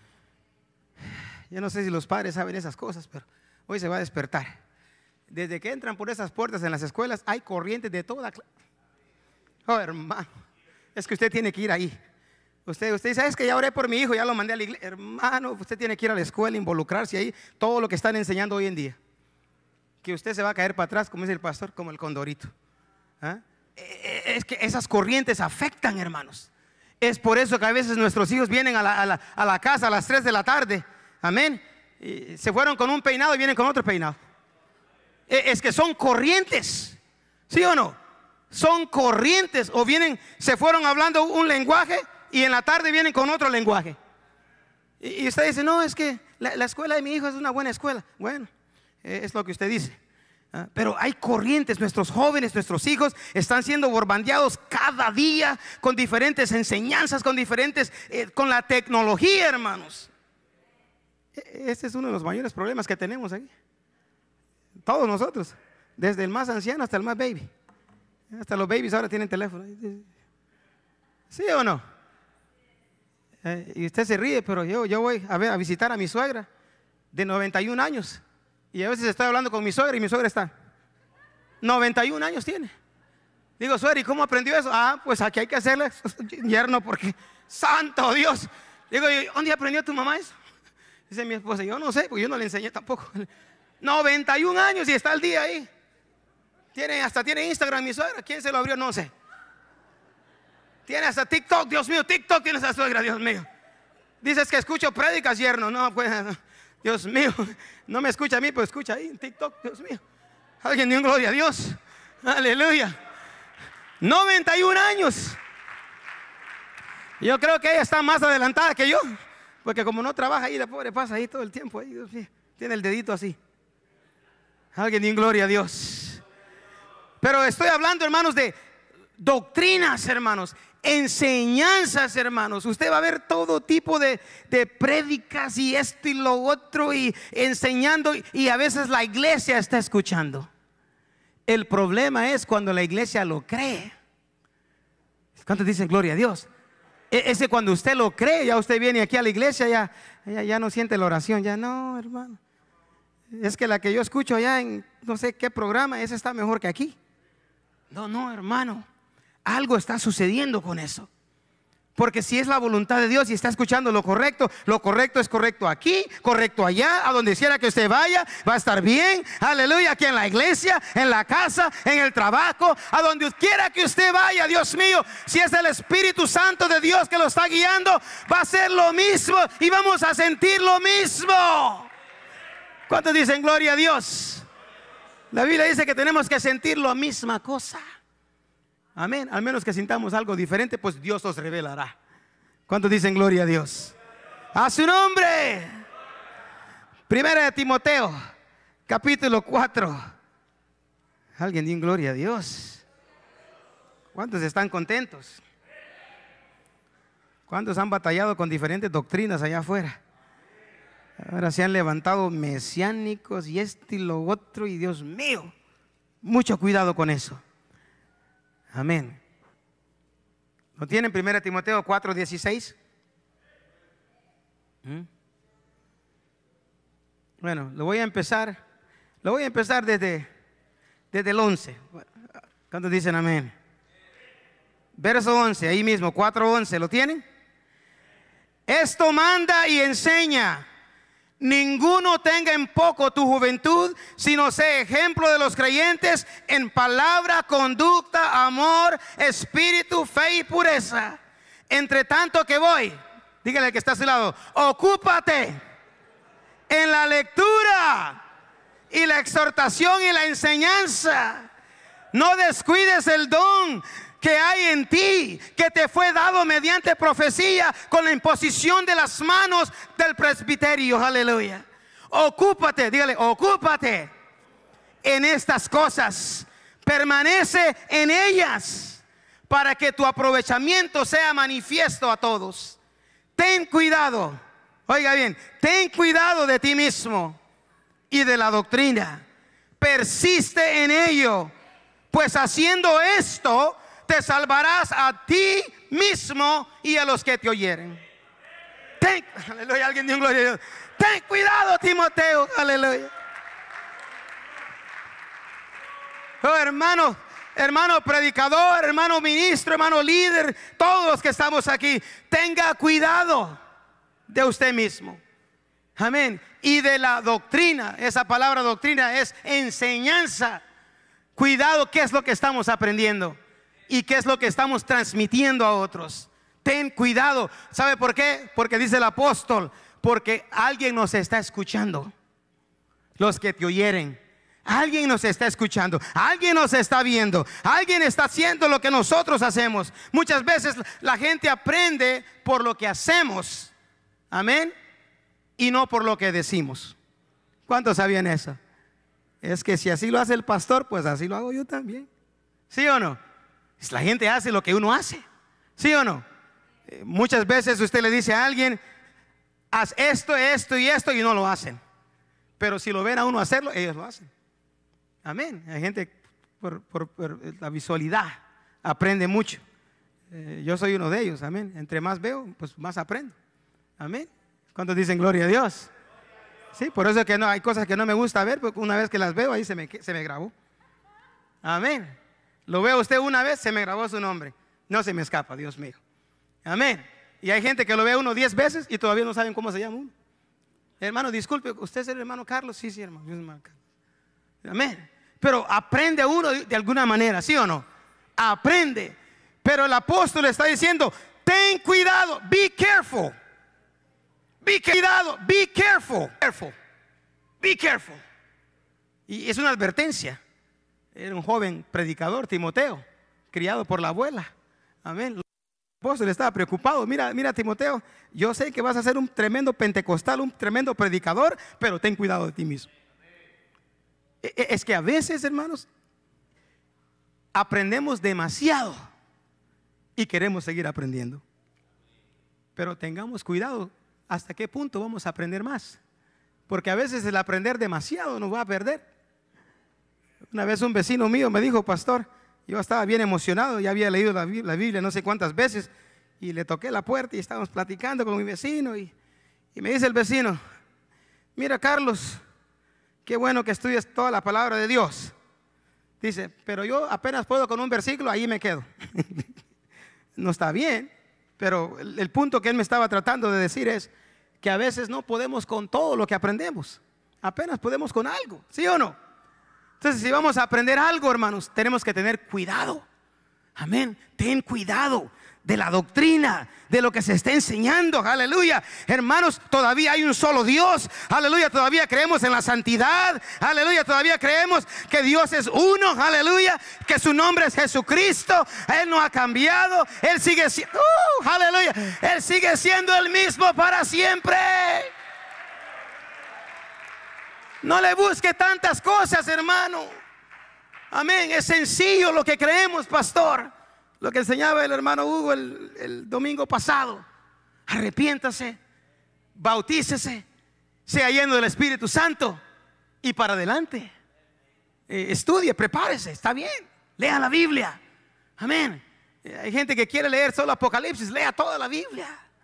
yo no sé si los padres saben esas cosas, pero hoy se va a despertar. Desde que entran por esas puertas en las escuelas, hay corrientes de toda clase. Oh hermano, es que usted tiene que ir ahí. Usted dice, es que ya oré por mi hijo, ya lo mandé a la iglesia. Hermano, usted tiene que ir a la escuela, involucrarse ahí, todo lo que están enseñando hoy en día. Que usted se va a caer para atrás, como dice el pastor, como el condorito. Es que esas corrientes afectan, hermanos. Es por eso que a veces nuestros hijos vienen a la casa a las 3 de la tarde. Amén. Y se fueron con un peinado y vienen con otro peinado. Es que son corrientes. ¿Sí o no? Son corrientes. O vienen, se fueron hablando un lenguaje y en la tarde vienen con otro lenguaje. Y usted dice, no, es que la escuela de mi hijo es una buena escuela. Bueno, es lo que usted dice. Pero hay corrientes. Nuestros jóvenes, nuestros hijos están siendo bombardeados cada día con diferentes enseñanzas, con la tecnología, hermanos. Este es uno de los mayores problemas que tenemos aquí. Todos nosotros, desde el más anciano hasta el más baby. Hasta los babies ahora tienen teléfono. ¿Sí o no? Y usted se ríe, pero yo voy a visitar a mi suegra de 91 años. Y a veces estoy hablando con mi suegra y mi suegra está 91 años tiene. Digo, suegra, ¿y cómo aprendió eso? Pues aquí hay que hacerle yerno porque santo Dios. Digo, ¿dónde aprendió tu mamá eso? Dice mi esposa, yo no sé, porque yo no le enseñé tampoco. 91 años y está al día ahí. Hasta tiene Instagram mi suegra. ¿Quién se lo abrió? No sé. Tiene hasta TikTok, Dios mío, TikTok tiene esa suegra, Dios mío. Dices que escucho prédicas, yerno. No, pues, Dios mío, no me escucha a mí, pero escucha ahí en TikTok, Dios mío. Alguien dio gloria a Dios. Aleluya. 91 años. Yo creo que ella está más adelantada que yo. Porque como no trabaja ahí, la pobre pasa ahí todo el tiempo. Ahí, Dios mío, tiene el dedito así. Alguien dio gloria a Dios. Pero estoy hablando, hermanos, de doctrinas, hermanos. Enseñanzas, hermanos. Usted va a ver todo tipo de prédicas y esto y lo otro y enseñando, y a veces la iglesia está escuchando. El problema es cuando la iglesia lo cree. ¿Cuántos dicen gloria a Dios? Ese cuando usted lo cree, ya usted viene aquí a la iglesia, ya no siente la oración. Ya no, hermano. Es que la que yo escucho allá en no sé qué programa, esa está mejor que aquí. No, hermano. Algo está sucediendo con eso. Porque si es la voluntad de Dios y está escuchando lo correcto es correcto aquí, correcto allá, a donde quiera que usted vaya, va a estar bien. Aleluya, aquí en la iglesia, en la casa, en el trabajo, a donde quiera que usted vaya, Dios mío, si es el Espíritu Santo de Dios que lo está guiando, va a ser lo mismo y vamos a sentir lo mismo. ¿Cuántos dicen gloria a Dios? La Biblia dice que tenemos que sentir la misma cosa. Amén. Al menos que sintamos algo diferente, pues Dios os revelará. ¿Cuántos dicen gloria a Dios? A su nombre. Primera de Timoteo, capítulo 4. Alguien diga gloria a Dios. ¿Cuántos están contentos? ¿Cuántos han batallado con diferentes doctrinas allá afuera? Ahora se han levantado mesiánicos y esto y lo otro, y Dios mío, mucho cuidado con eso. Amén. ¿Lo tienen? 1 Timoteo 4:16. Bueno, lo voy a empezar desde el 11. ¿Cuántos dicen amén? Verso 11, ahí mismo, 4:11. ¿Lo tienen? Esto manda y enseña: ninguno tenga en poco tu juventud, sino sé ejemplo de los creyentes en palabra, conducta, amor, espíritu, fe y pureza. Entre tanto que voy, dígale al que está a su lado, ocúpate en la lectura y la exhortación y la enseñanza. No descuides el don que hay en ti, que te fue dado mediante profecía con la imposición de las manos del presbiterio. Aleluya. Ocúpate, dígale, ocúpate en estas cosas, permanece en ellas, para que tu aprovechamiento sea manifiesto a todos. Ten cuidado, oiga bien, ten cuidado de ti mismo y de la doctrina. Persiste en ello, pues haciendo esto te salvarás a ti mismo y a los que te oyeren. Aleluya, alguien dio gloria a Dios. Ten cuidado, Timoteo, aleluya. Oh, hermano predicador, hermano ministro, hermano líder, todos los que estamos aquí, tenga cuidado de usted mismo. Amén. Y de la doctrina. Esa palabra doctrina es enseñanza. Cuidado, ¿qué es lo que estamos aprendiendo? ¿Y qué es lo que estamos transmitiendo a otros? Ten cuidado. ¿Sabe por qué? Porque dice el apóstol, porque alguien nos está escuchando. Los que te oyeren, alguien nos está escuchando, alguien nos está viendo, alguien está haciendo lo que nosotros hacemos. Muchas veces la gente aprende por lo que hacemos, amén, y no por lo que decimos. ¿Cuántos sabían eso? Es que si así lo hace el pastor, pues así lo hago yo también. ¿Sí o no? La gente hace lo que uno hace, ¿sí o no? Muchas veces usted le dice a alguien, haz esto, esto y esto, y no lo hacen. Pero si lo ven a uno hacerlo, ellos lo hacen. Amén. Hay gente por la visualidad aprende mucho. Yo soy uno de ellos, amén. Entre más veo, pues más aprendo. Amén. ¿Cuántos dicen gloria a Dios? Sí, por eso es que no, hay cosas que no me gusta ver, porque una vez que las veo ahí se me grabó. Amén. Lo veo usted una vez, se me grabó su nombre. No se me escapa, Dios mío. Amén. Y hay gente que lo ve uno 10 veces y todavía no saben cómo se llama uno. Hermano, disculpe, ¿usted es el hermano Carlos? Sí, hermano, yo soy el hermano Carlos. Amén. Pero aprende uno de alguna manera, ¿sí o no? Aprende. Pero el apóstol está diciendo, ten cuidado, be careful. Be cuidado, be careful. Be careful. Y es una advertencia. Era un joven predicador, Timoteo, criado por la abuela. Amén. El apóstol estaba preocupado. Mira, Timoteo, yo sé que vas a ser un tremendo pentecostal, un tremendo predicador, pero ten cuidado de ti mismo. Es que a veces, hermanos, aprendemos demasiado y queremos seguir aprendiendo. Pero tengamos cuidado hasta qué punto vamos a aprender más. Porque a veces el aprender demasiado nos va a perder. Una vez un vecino mío me dijo, pastor, yo estaba bien emocionado, ya había leído la Biblia no sé cuántas veces, y le toqué la puerta y estábamos platicando con mi vecino, y me dice el vecino, mira Carlos, qué bueno que estudies toda la palabra de Dios. Dice, pero yo apenas puedo con un versículo, ahí me quedo. No está bien, Pero el punto que él me estaba tratando de decir es que a veces no podemos con todo lo que aprendemos. Apenas podemos con algo, ¿sí o no? Entonces, si vamos a aprender algo, hermanos, tenemos que tener cuidado. Amén. Ten cuidado de la doctrina, de lo que se está enseñando. Aleluya. Hermanos, todavía hay un solo Dios. Aleluya. Todavía creemos en la santidad. Aleluya. Todavía creemos que Dios es uno. Aleluya. Que su nombre es Jesucristo. Él no ha cambiado. Él sigue siendo, aleluya. Él sigue siendo el mismo para siempre. No le busque tantas cosas, hermano. Amén. Es sencillo lo que creemos, pastor. Lo que enseñaba el hermano Hugo el domingo pasado. Arrepiéntase, bautícese, sea lleno del Espíritu Santo y para adelante. Estudie, prepárese, está bien. Lea la Biblia. Amén. Hay gente que quiere leer solo Apocalipsis. Lea toda la Biblia.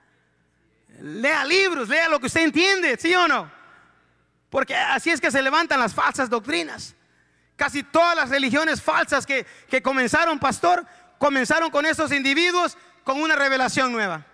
Lea libros, lea lo que usted entiende, ¿sí o no? Porque así es que se levantan las falsas doctrinas. Casi todas las religiones falsas que comenzaron, pastor, comenzaron con estos individuos con una revelación nueva.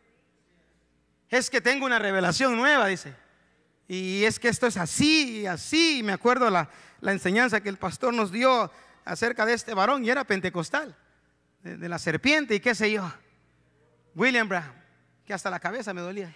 Es que tengo una revelación nueva, dice. Y es que esto es así y así. Me acuerdo la enseñanza que el pastor nos dio acerca de este varón, y era pentecostal, de la serpiente y qué sé yo. William Branham, que hasta la cabeza me dolía.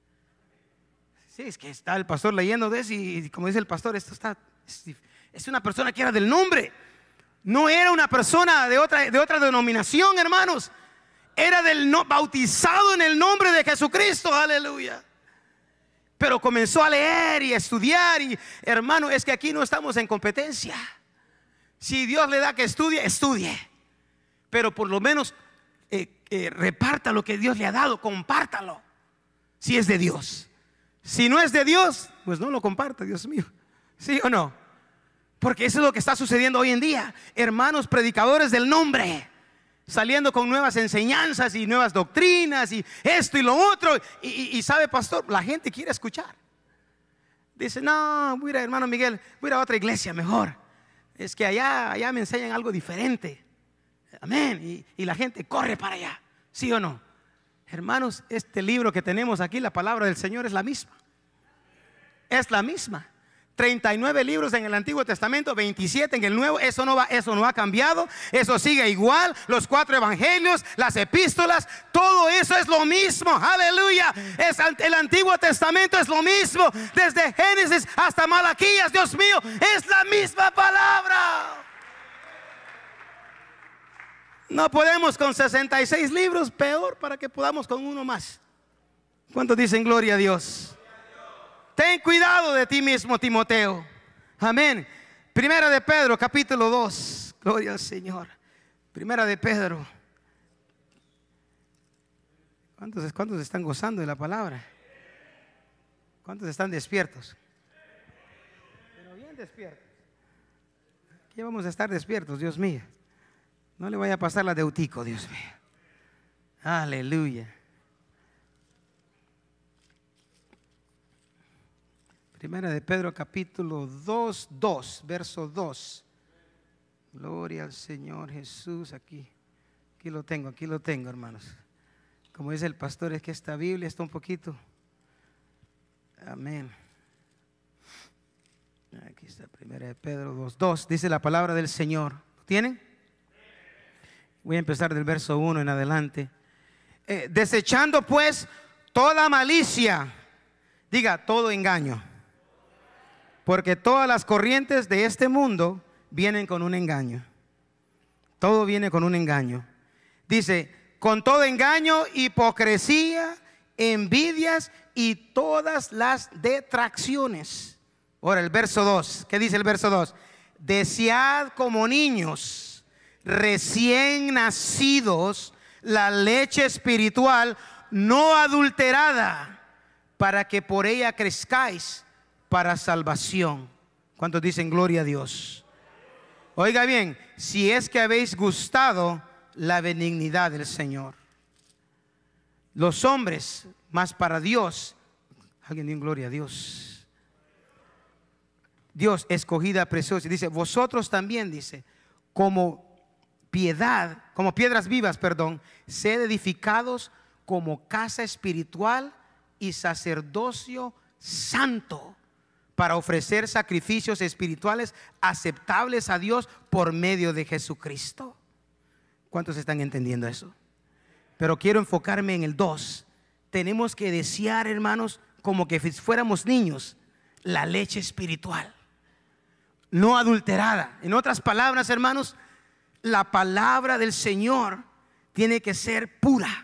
Sí, es que está el pastor leyendo de eso y como dice el pastor, esto es una persona que era del nombre. No era una persona de otra denominación, hermanos. Era bautizado en el nombre de Jesucristo, aleluya. Pero comenzó a leer y a estudiar. Y hermano, es que aquí no estamos en competencia. Si Dios le da que estudie, estudie. Pero por lo menos reparta lo que Dios le ha dado, compártalo. Si es de Dios. Si no es de Dios, pues no lo comparta, Dios mío. ¿Sí o no? Porque eso es lo que está sucediendo hoy en día. Hermanos predicadores del nombre, saliendo con nuevas enseñanzas y nuevas doctrinas y esto y lo otro. Y sabe, pastor, la gente quiere escuchar. Dice, no, voy a ir, hermano Miguel, voy a ir a otra iglesia mejor. Es que allá me enseñan algo diferente. Amén. Y la gente corre para allá. ¿Sí o no? Hermanos, este libro que tenemos aquí, la palabra del Señor, es la misma. Es la misma. 39 libros en el Antiguo Testamento, 27 en el Nuevo. Eso no ha cambiado. Eso sigue igual. Los 4 evangelios, las epístolas, todo eso es lo mismo. Aleluya. El Antiguo Testamento es lo mismo. Desde Génesis hasta Malaquías, Dios mío, es la misma palabra. No podemos con 66 libros, peor para que podamos con uno más. ¿Cuántos dicen gloria a Dios? Ten cuidado de ti mismo, Timoteo. Amén. Primera de Pedro, capítulo 2. Gloria al Señor. Primera de Pedro. ¿Cuántos están gozando de la palabra? ¿Cuántos están despiertos? Pero bien despiertos. Aquí vamos a estar despiertos, Dios mío. No le vaya a pasar la de Eutico, Dios mío. Aleluya. Primera de Pedro, capítulo 2, verso 2. Gloria al Señor Jesús. Aquí lo tengo, hermanos. Como dice el pastor, es que esta Biblia está un poquito. Amén. Aquí está, Primera de Pedro 2. Dice la palabra del Señor. ¿Lo tienen? Voy a empezar del verso 1 en adelante. Desechando pues toda malicia, diga todo engaño, porque todas las corrientes de este mundo vienen con un engaño. Todo viene con un engaño. Dice, con todo engaño, hipocresía, envidias y todas las detracciones. Ahora el verso 2, ¿qué dice el verso 2? Desead como niños recién nacidos la leche espiritual no adulterada, para que por ella crezcáis para salvación. ¿Cuántos dicen gloria a Dios? Oiga bien, si es que habéis gustado la benignidad del Señor. Los hombres, más para Dios. Alguien diga gloria a Dios. Dios, escogida preciosa. Dice, vosotros también, dice, como piedras vivas, sed edificados como casa espiritual y sacerdocio santo, para ofrecer sacrificios espirituales aceptables a Dios por medio de Jesucristo. ¿Cuántos están entendiendo eso? Pero quiero enfocarme en el 2. Tenemos que desear, hermanos, como que fuéramos niños, la leche espiritual, no adulterada. En otras palabras, hermanos, la palabra del Señor tiene que ser pura,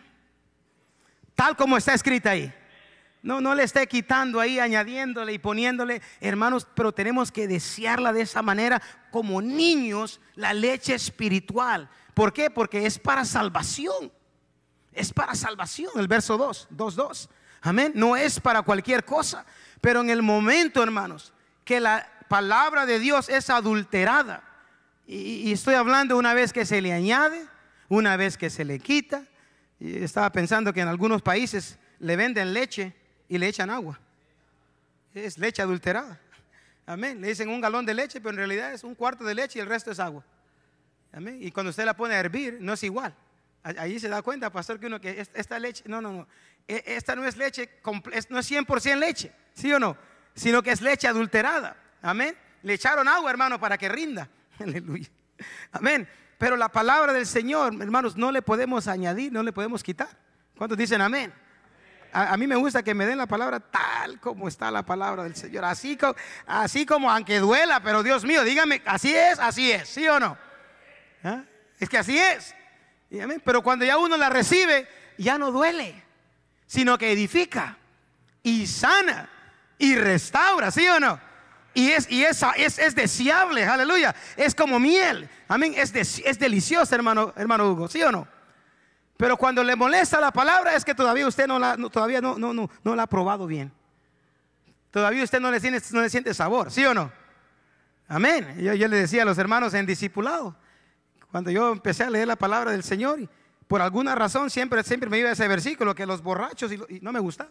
tal como está escrita ahí. No le esté quitando ahí, añadiéndole y poniéndole, hermanos, pero tenemos que desearla de esa manera, como niños, la leche espiritual. ¿Por qué? Porque es para salvación. Es para salvación, el verso 2:2. Amén. No es para cualquier cosa. Pero en el momento, hermanos, que la palabra de Dios es adulterada, y estoy hablando una vez que se le añade, una vez que se le quita. Y estaba pensando que en algunos países le venden leche y le echan agua. Es leche adulterada. Amén. Le dicen un galón de leche, pero en realidad es un cuarto de leche y el resto es agua. Amén. Y cuando usted la pone a hervir, no es igual. Ahí se da cuenta, pastor, que esta leche, no. Esta no es leche, no es 100% leche, ¿sí o no? Sino que es leche adulterada. Amén. Le echaron agua, hermano, para que rinda. Aleluya. Amén. Pero la palabra del Señor, hermanos, no le podemos añadir, no le podemos quitar. ¿Cuántos dicen amén? A mí me gusta que me den la palabra tal como está la palabra del Señor. Así como aunque duela, pero Dios mío, dígame, así es, ¿sí o no? ¿Ah? Es que así es. ¿Amén? Pero cuando ya uno la recibe, ya no duele, sino que edifica y sana y restaura, ¿sí o no? Y es deseable, aleluya. Es como miel, amén. Es delicioso, hermano Hugo, ¿sí o no? Pero cuando le molesta la palabra es que todavía usted no la ha probado bien. Todavía usted no le siente sabor, ¿sí o no? Amén. Yo le decía a los hermanos en discipulado, cuando yo empecé a leer la palabra del Señor, y por alguna razón siempre me iba ese versículo, que los borrachos, y no me gustaba.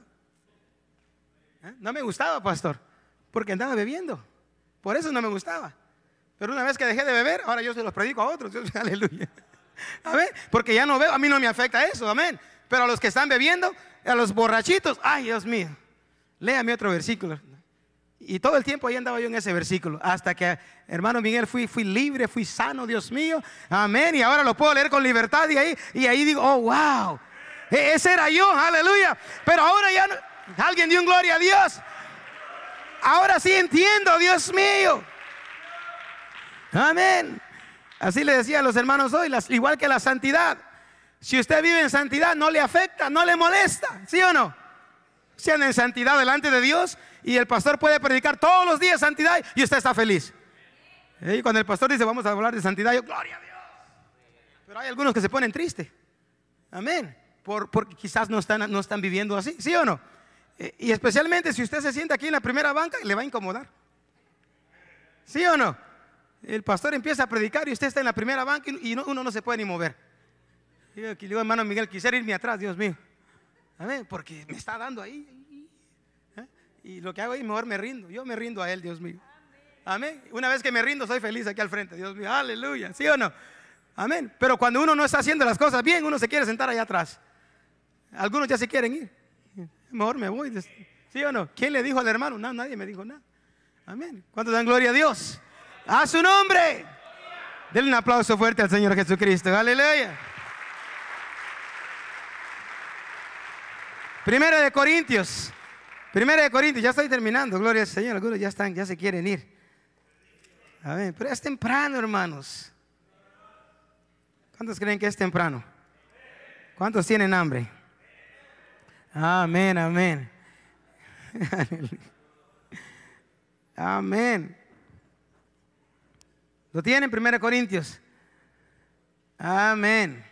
No me gustaba, pastor, porque andaba bebiendo. Por eso no me gustaba. Pero una vez que dejé de beber, ahora yo se los predico a otros. Aleluya. Amén. Porque ya no veo, a mí no me afecta eso, amén. Pero a los que están bebiendo, a los borrachitos, ay, Dios mío, léame otro versículo. Y todo el tiempo ahí andaba yo en ese versículo, hasta que, hermano Miguel, fui libre, fui sano, Dios mío, amén. Y ahora lo puedo leer con libertad, y ahí digo, oh, wow, ese era yo, aleluya. Pero ahora ya no, alguien dio un gloria a Dios. Ahora sí entiendo, Dios mío, amén. Así le decía a los hermanos hoy, igual que la santidad. Si usted vive en santidad, no le afecta, no le molesta, ¿sí o no? Sean en santidad delante de Dios, y el pastor puede predicar todos los días santidad y usted está feliz. Y cuando el pastor dice vamos a hablar de santidad, yo, gloria a Dios. Pero hay algunos que se ponen tristes, amén, porque quizás no están viviendo así, ¿sí o no? Y especialmente si usted se sienta aquí en la primera banca, le va a incomodar, ¿sí o no? El pastor empieza a predicar y usted está en la primera banca y uno no se puede ni mover. Yo aquí le digo, hermano Miguel, quisiera irme atrás, Dios mío, amén, porque me está dando ahí. Y lo que hago ahí, mejor me rindo. Yo me rindo a Él, Dios mío, amén. Una vez que me rindo, soy feliz aquí al frente, Dios mío, aleluya, ¿sí o no? Amén. Pero cuando uno no está haciendo las cosas bien, uno se quiere sentar allá atrás. Algunos ya se quieren ir. Mejor me voy, ¿sí o no? ¿Quién le dijo al hermano? No, nadie me dijo nada. Amén. ¿Cuántos dan gloria a Dios? A su nombre. Denle un aplauso fuerte al Señor Jesucristo. Aleluya. Primera de Corintios, ya estoy terminando, gloria al Señor. Algunos ya se quieren ir. Amén. Pero es temprano, hermanos. ¿Cuántos creen que es temprano? ¿Cuántos tienen hambre? Amén, amén. Amén. ¿Lo tienen? 1 Corintios. Amén.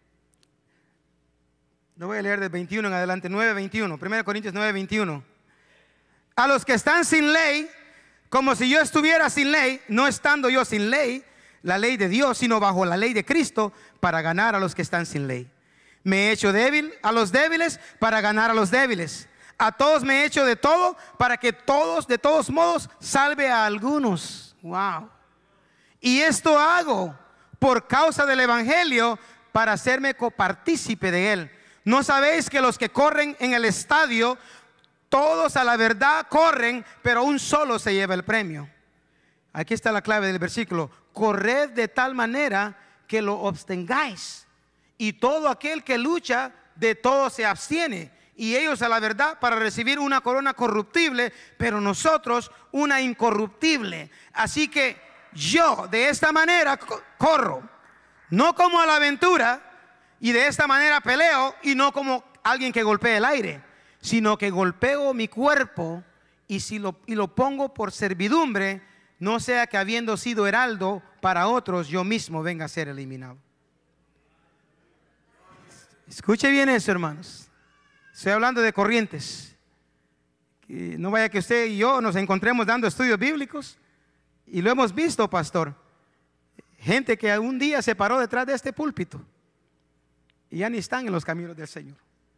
Lo voy a leer del 21 en adelante, 9:21. 1 Corintios 9:21. A los que están sin ley, como si yo estuviera sin ley, no estando yo sin ley, la ley de Dios, sino bajo la ley de Cristo, para ganar a los que están sin ley. Me he hecho débil a los débiles para ganar a los débiles. A todos me he hecho de todo para que todos, de todos modos, salve a algunos. Wow. Y esto hago por causa del evangelio, para hacerme copartícipe de él. ¿No sabéis que los que corren en el estadio, todos a la verdad corren, pero un solo se lleva el premio? Aquí está la clave del versículo: corred de tal manera que lo obtengáis. Y todo aquel que lucha, de todo se abstiene. Y ellos a la verdad para recibir una corona corruptible, pero nosotros una incorruptible. Así que yo de esta manera corro, no como a la aventura, y de esta manera peleo, y no como alguien que golpea el aire, sino que golpeo mi cuerpo y lo pongo por servidumbre, no sea que habiendo sido heraldo para otros, yo mismo venga a ser eliminado. Escuche bien eso, hermanos. Estoy hablando de corrientes. Que no vaya que usted y yo nos encontremos dando estudios bíblicos, y lo hemos visto, pastor. Gente que un día se paró detrás de este púlpito y ya ni están en los caminos del Señor,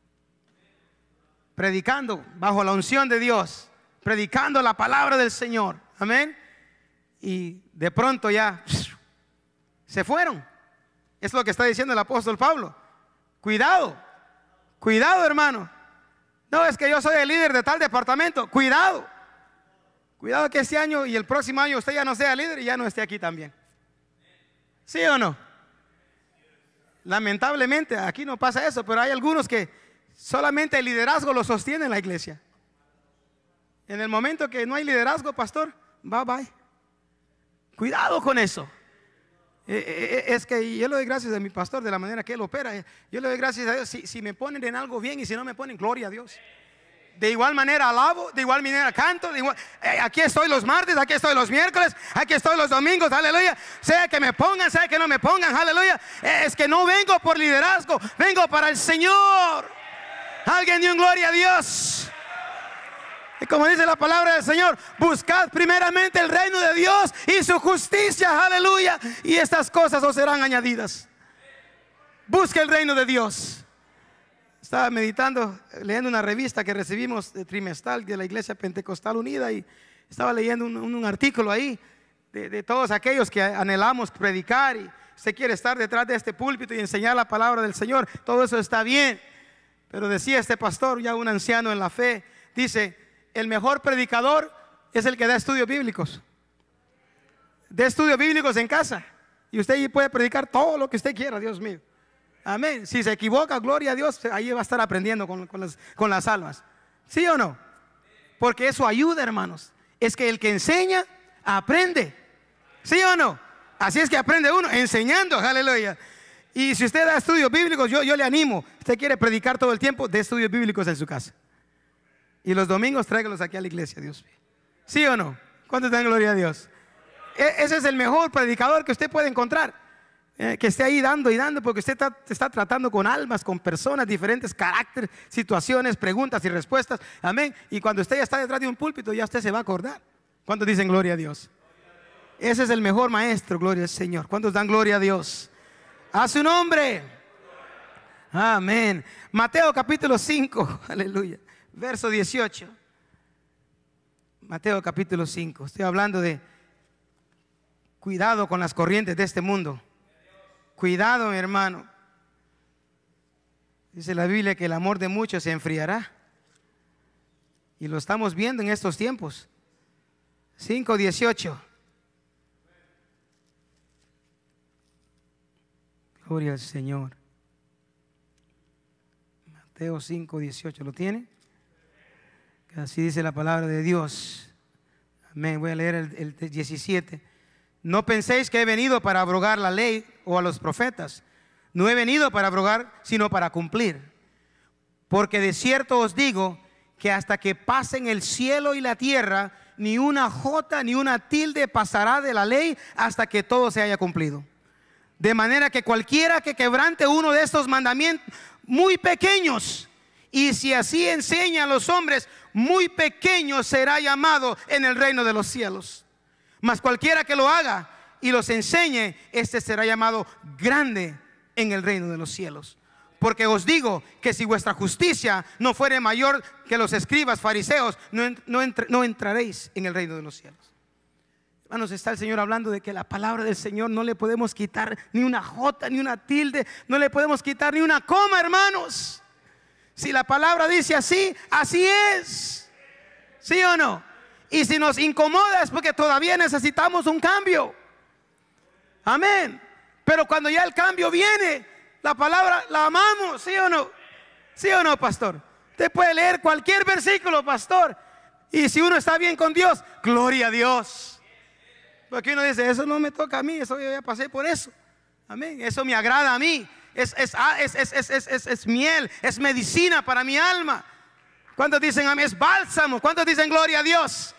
predicando bajo la unción de Dios, predicando la palabra del Señor. Amén. Y de pronto ya se fueron. Es lo que está diciendo el apóstol Pablo. Cuidado, cuidado, hermano. No, es que yo soy el líder de tal departamento. Cuidado, cuidado que este año y el próximo año usted ya no sea líder y ya no esté aquí también. ¿Sí o no? Lamentablemente aquí no pasa eso, pero hay algunos que solamente el liderazgo lo sostiene en la iglesia. En el momento que no hay liderazgo, pastor, bye bye. Cuidado con eso. Es que yo le doy gracias a mi pastor de la manera que él opera. Yo le doy gracias a Dios si me ponen en algo bien, y si no me ponen, gloria a Dios. De igual manera alabo, de igual manera canto, aquí estoy los martes, aquí estoy los miércoles, aquí estoy los domingos, aleluya. Sea que me pongan, sea que no me pongan, aleluya. Es que no vengo por liderazgo, vengo para el Señor. Alguien dio gloria a Dios. Y como dice la palabra del Señor, buscad primeramente el reino de Dios y su justicia, aleluya, y estas cosas os serán añadidas. Busca el reino de Dios. Estaba meditando, leyendo una revista que recibimos trimestral de la Iglesia Pentecostal Unida, y estaba leyendo un artículo ahí de todos aquellos que anhelamos predicar, y usted quiere estar detrás de este púlpito y enseñar la palabra del Señor. Todo eso está bien, pero decía este pastor, ya un anciano en la fe, dice: el mejor predicador es el que da estudios bíblicos. Da estudios bíblicos en casa, y usted puede predicar todo lo que usted quiera, Dios mío. Amén. Si se equivoca, gloria a Dios, ahí va a estar aprendiendo con las almas. ¿Sí o no? Porque eso ayuda, hermanos. Es que el que enseña, aprende. ¿Sí o no? Así es que aprende uno, enseñando, aleluya. Y si usted da estudios bíblicos, yo le animo. Usted quiere predicar todo el tiempo, dé estudios bíblicos en su casa. Y los domingos tráigalos aquí a la iglesia, Dios mío. ¿Sí o no? ¿Cuántos dan gloria a Dios? Ese es el mejor predicador que usted puede encontrar. Que esté ahí dando y dando, porque usted está tratando con almas, con personas, diferentes caracteres, situaciones, preguntas y respuestas. Amén. Y cuando usted ya está detrás de un púlpito, ya usted se va a acordar. ¿Cuántos dicen gloria a Dios? Ese es el mejor maestro, gloria al Señor. ¿Cuántos dan gloria a Dios? A su nombre. Amén. Mateo capítulo 5, aleluya, verso 18. Mateo capítulo 5. Estoy hablando de cuidado con las corrientes de este mundo. Cuidado, mi hermano. Dice la Biblia que el amor de muchos se enfriará, y lo estamos viendo en estos tiempos. 5:18. Gloria al Señor. Mateo 5:18. ¿Lo tiene? Así dice la palabra de Dios. Amén. Voy a leer el 17. No penséis que he venido para abrogar la ley o a los profetas. No he venido para abrogar, sino para cumplir. Porque de cierto os digo que hasta que pasen el cielo y la tierra, ni una jota ni una tilde pasará de la ley hasta que todo se haya cumplido. De manera que cualquiera que quebrante uno de estos mandamientos muy pequeños, y si así enseña a los hombres, muy pequeño será llamado en el reino de los cielos. Mas cualquiera que lo haga y los enseñe, este será llamado grande en el reino de los cielos. Porque os digo que si vuestra justicia no fuere mayor que los escribas fariseos, no entraréis en el reino de los cielos. Hermanos, está el Señor hablando de que la palabra del Señor no le podemos quitar ni una jota, ni una tilde, no le podemos quitar ni una coma, hermanos. Si la palabra dice así, así es. ¿Sí o no? Y si nos incomoda es porque todavía necesitamos un cambio. Amén. Pero cuando ya el cambio viene, la palabra la amamos. ¿Sí o no? ¿Sí o no, pastor? Usted puede leer cualquier versículo, pastor, y si uno está bien con Dios, gloria a Dios. Porque uno dice, eso no me toca a mí, eso yo ya pasé por eso. Amén. Eso me agrada a mí. Es miel, es medicina para mi alma. ¿Cuántos dicen amén? Es bálsamo. ¿Cuántos dicen gloria a Dios?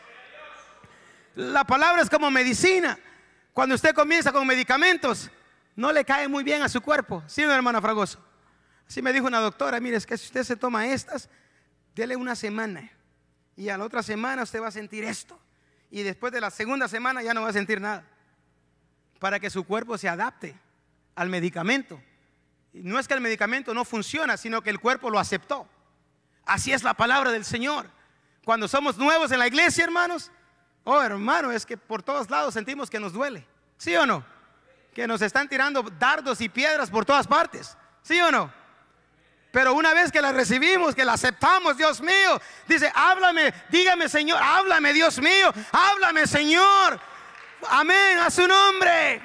La palabra es como medicina. Cuando usted comienza con medicamentos, no le cae muy bien a su cuerpo. ¿Sí, hermana Fragoso? Así me dijo una doctora, mire, es que si usted se toma estas, dele una semana. Y a la otra semana usted va a sentir esto. Y después de la segunda semana ya no va a sentir nada. Para que su cuerpo se adapte al medicamento. Y no es que el medicamento no funciona, sino que el cuerpo lo aceptó. Así es la palabra del Señor. Cuando somos nuevos en la iglesia, hermanos, oh hermano, es que por todos lados sentimos que nos duele. ¿Sí o no? Que nos están tirando dardos y piedras por todas partes. ¿Sí o no? Pero una vez que la recibimos, que la aceptamos, Dios mío, dice, háblame, dígame Señor, háblame Dios mío, háblame Señor. Amén, a su nombre.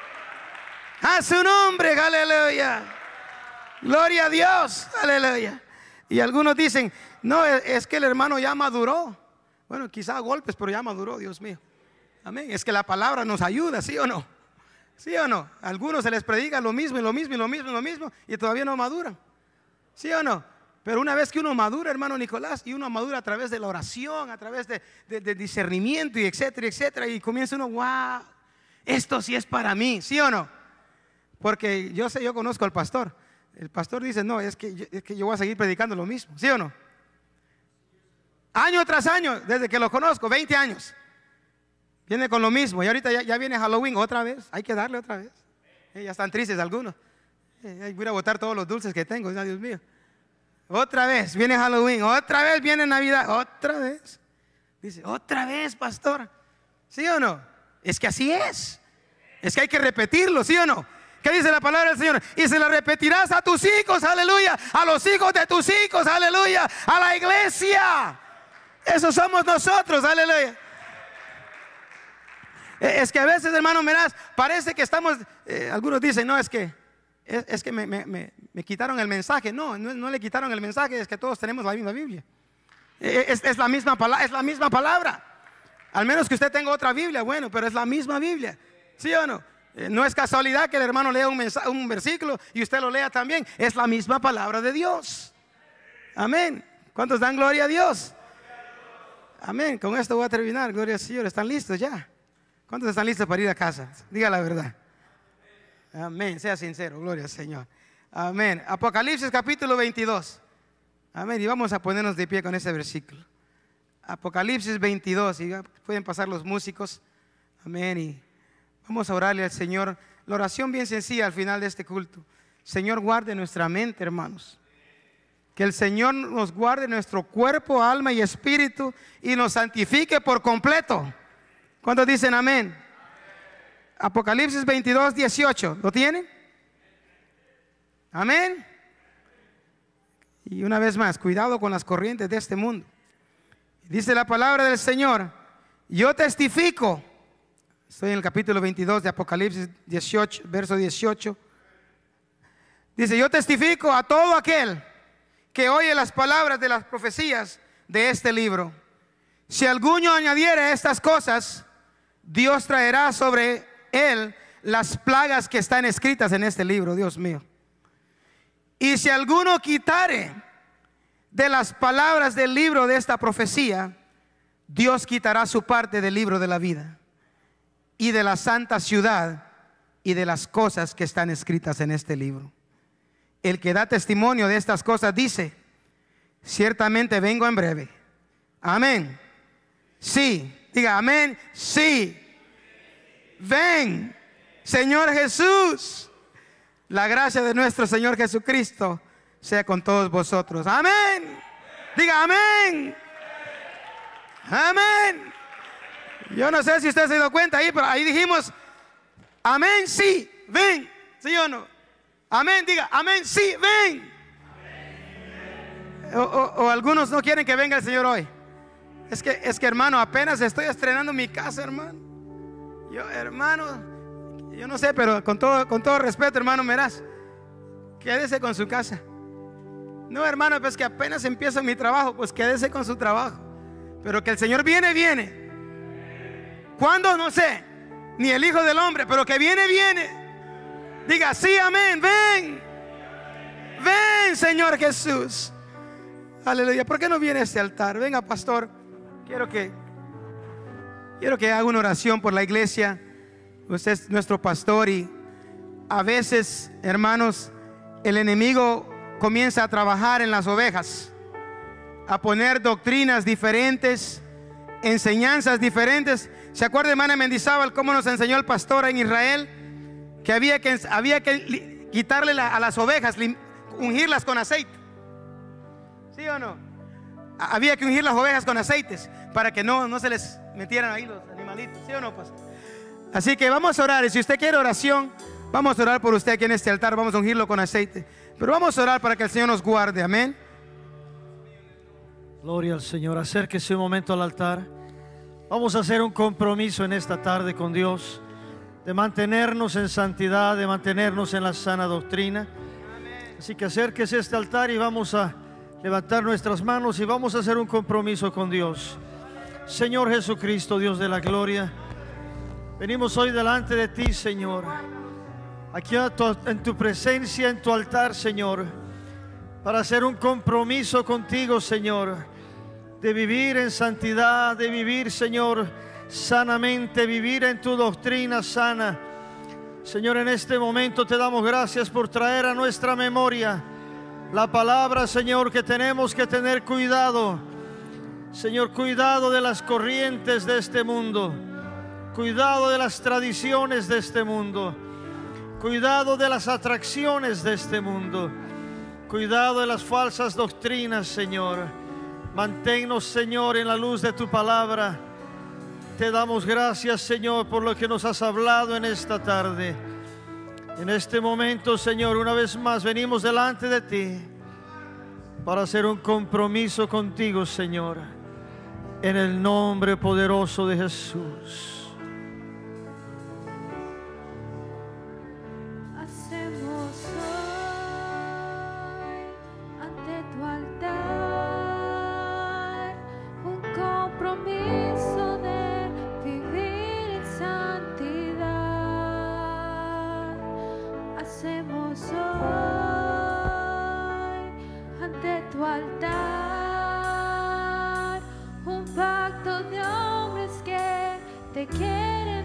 A su nombre, aleluya. Gloria a Dios, aleluya. Y algunos dicen, no, es que el hermano ya maduró. Bueno, quizá a golpes, pero ya maduró, Dios mío. Amén, es que la palabra nos ayuda, ¿sí o no? ¿Sí o no? A algunos se les predica lo mismo y lo mismo y lo mismo y lo mismo y todavía no maduran. ¿Sí o no? Pero una vez que uno madura, hermano Nicolás, y uno madura a través de la oración, a través de discernimiento y etcétera, etcétera, y comienza uno, wow, esto sí es para mí, ¿sí o no? Porque yo conozco al pastor. El pastor dice, no, es que yo voy a seguir predicando lo mismo, ¿sí o no? Año tras año, desde que lo conozco, 20 años, viene con lo mismo, y ahorita ya viene Halloween otra vez, hay que darle otra vez. Ya están tristes algunos. Voy a botar todos los dulces que tengo, Dios mío. Otra vez viene Halloween, otra vez viene Navidad, otra vez. Dice, otra vez, pastor. ¿Sí o no? Es que así es. Es que hay que repetirlo, ¿sí o no? ¿Qué dice la palabra del Señor? Y se la repetirás a tus hijos, aleluya. A los hijos de tus hijos, aleluya. A la iglesia. Esos somos nosotros, aleluya. Es que a veces, hermano, mirás, parece que estamos, algunos dicen, no, es que me quitaron el mensaje. No le quitaron el mensaje, es que todos tenemos la misma Biblia. Es la misma palabra. Al menos que usted tenga otra Biblia, bueno, pero es la misma Biblia. ¿Sí o no? No es casualidad que el hermano lea un versículo y usted lo lea también. Es la misma palabra de Dios. Amén. ¿Cuántos dan gloria a Dios? Amén. Con esto voy a terminar. Gloria al Señor. ¿Están listos ya? ¿Cuántos están listos para ir a casa? Diga la verdad. Amén, sea sincero, gloria al Señor. Amén. Apocalipsis capítulo 22. Amén, y vamos a ponernos de pie con ese versículo. Apocalipsis 22, y pueden pasar los músicos. Amén, y vamos a orarle al Señor. La oración bien sencilla al final de este culto. Señor, guarde nuestra mente, hermanos. Que el Señor nos guarde nuestro cuerpo, alma y espíritu y nos santifique por completo. ¿Cuántos dicen amén? Apocalipsis 22, 18. ¿Lo tienen? Amén. Y una vez más, cuidado con las corrientes de este mundo. Dice la palabra del Señor: yo testifico. Estoy en el capítulo 22 de Apocalipsis 18, verso 18. Dice: yo testifico a todo aquel que oye las palabras de las profecías de este libro. Si alguno añadiere a estas cosas, Dios traerá sobre él las plagas que están escritas en este libro, Dios mío. Y si alguno quitare de las palabras del libro de esta profecía, Dios quitará su parte del libro de la vida y de la santa ciudad y de las cosas que están escritas en este libro. El que da testimonio de estas cosas dice: ciertamente vengo en breve. Amén. Sí, diga amén. Sí. Ven, Señor Jesús. La gracia de nuestro Señor Jesucristo sea con todos vosotros. Amén. Diga amén. Amén. Yo no sé si usted se dio cuenta ahí, pero ahí dijimos amén, sí, ven. ¿Sí o no? Amén, diga amén, sí, ven. O algunos no quieren que venga el Señor hoy. Es que hermano, apenas estoy estrenando mi casa, hermano. Yo no sé, pero con todo respeto, hermano, verás, quédese con su casa. No, hermano, pues que apenas empieza mi trabajo, pues quédese con su trabajo. Pero que el Señor viene. ¿Cuándo? No sé, ni el Hijo del Hombre, pero que viene. Diga, sí, amén, ven, Señor Jesús. Aleluya. ¿Por qué no viene a este altar? Venga, pastor. Quiero que haga una oración por la iglesia. Usted es nuestro pastor y a veces, hermanos, el enemigo comienza a trabajar en las ovejas, a poner doctrinas diferentes, enseñanzas diferentes. ¿Se acuerda, hermana Mendizábal, cómo nos enseñó el pastor en Israel? Que había que quitarle a las ovejas, ungirlas con aceite. ¿Sí o no? Había que ungir las ovejas con aceites para que no se les metieran ahí los animalitos. ¿Sí o no, pastor? Así que vamos a orar. Y si usted quiere oración, vamos a orar por usted aquí en este altar. Vamos a ungirlo con aceite. Pero vamos a orar para que el Señor nos guarde. Amén. Gloria al Señor. Acérquese un momento al altar. Vamos a hacer un compromiso en esta tarde con Dios, de mantenernos en santidad, de mantenernos en la sana doctrina. Así que acérquese a este altar y vamos a levantar nuestras manos y vamos a hacer un compromiso con Dios. Señor Jesucristo, Dios de la gloria, venimos hoy delante de ti, Señor, aquí en tu presencia, en tu altar, Señor, para hacer un compromiso contigo, Señor, de vivir en santidad, de vivir, Señor, sanamente, vivir en tu doctrina sana. Señor, en este momento te damos gracias por traer a nuestra memoria la palabra, Señor, que tenemos que tener cuidado. Señor, cuidado de las corrientes de este mundo, cuidado de las tradiciones de este mundo, cuidado de las atracciones de este mundo, cuidado de las falsas doctrinas, Señor. Manténnos, Señor, en la luz de tu palabra. Te damos gracias, Señor, por lo que nos has hablado en esta tarde. En este momento, Señor, una vez más venimos delante de ti para hacer un compromiso contigo, Señor, en el nombre poderoso de Jesús. Hacemos hoy ante tu altar un compromiso de vivir en santidad. Hacemos hoy ante tu altar un pacto de hombres que te quieren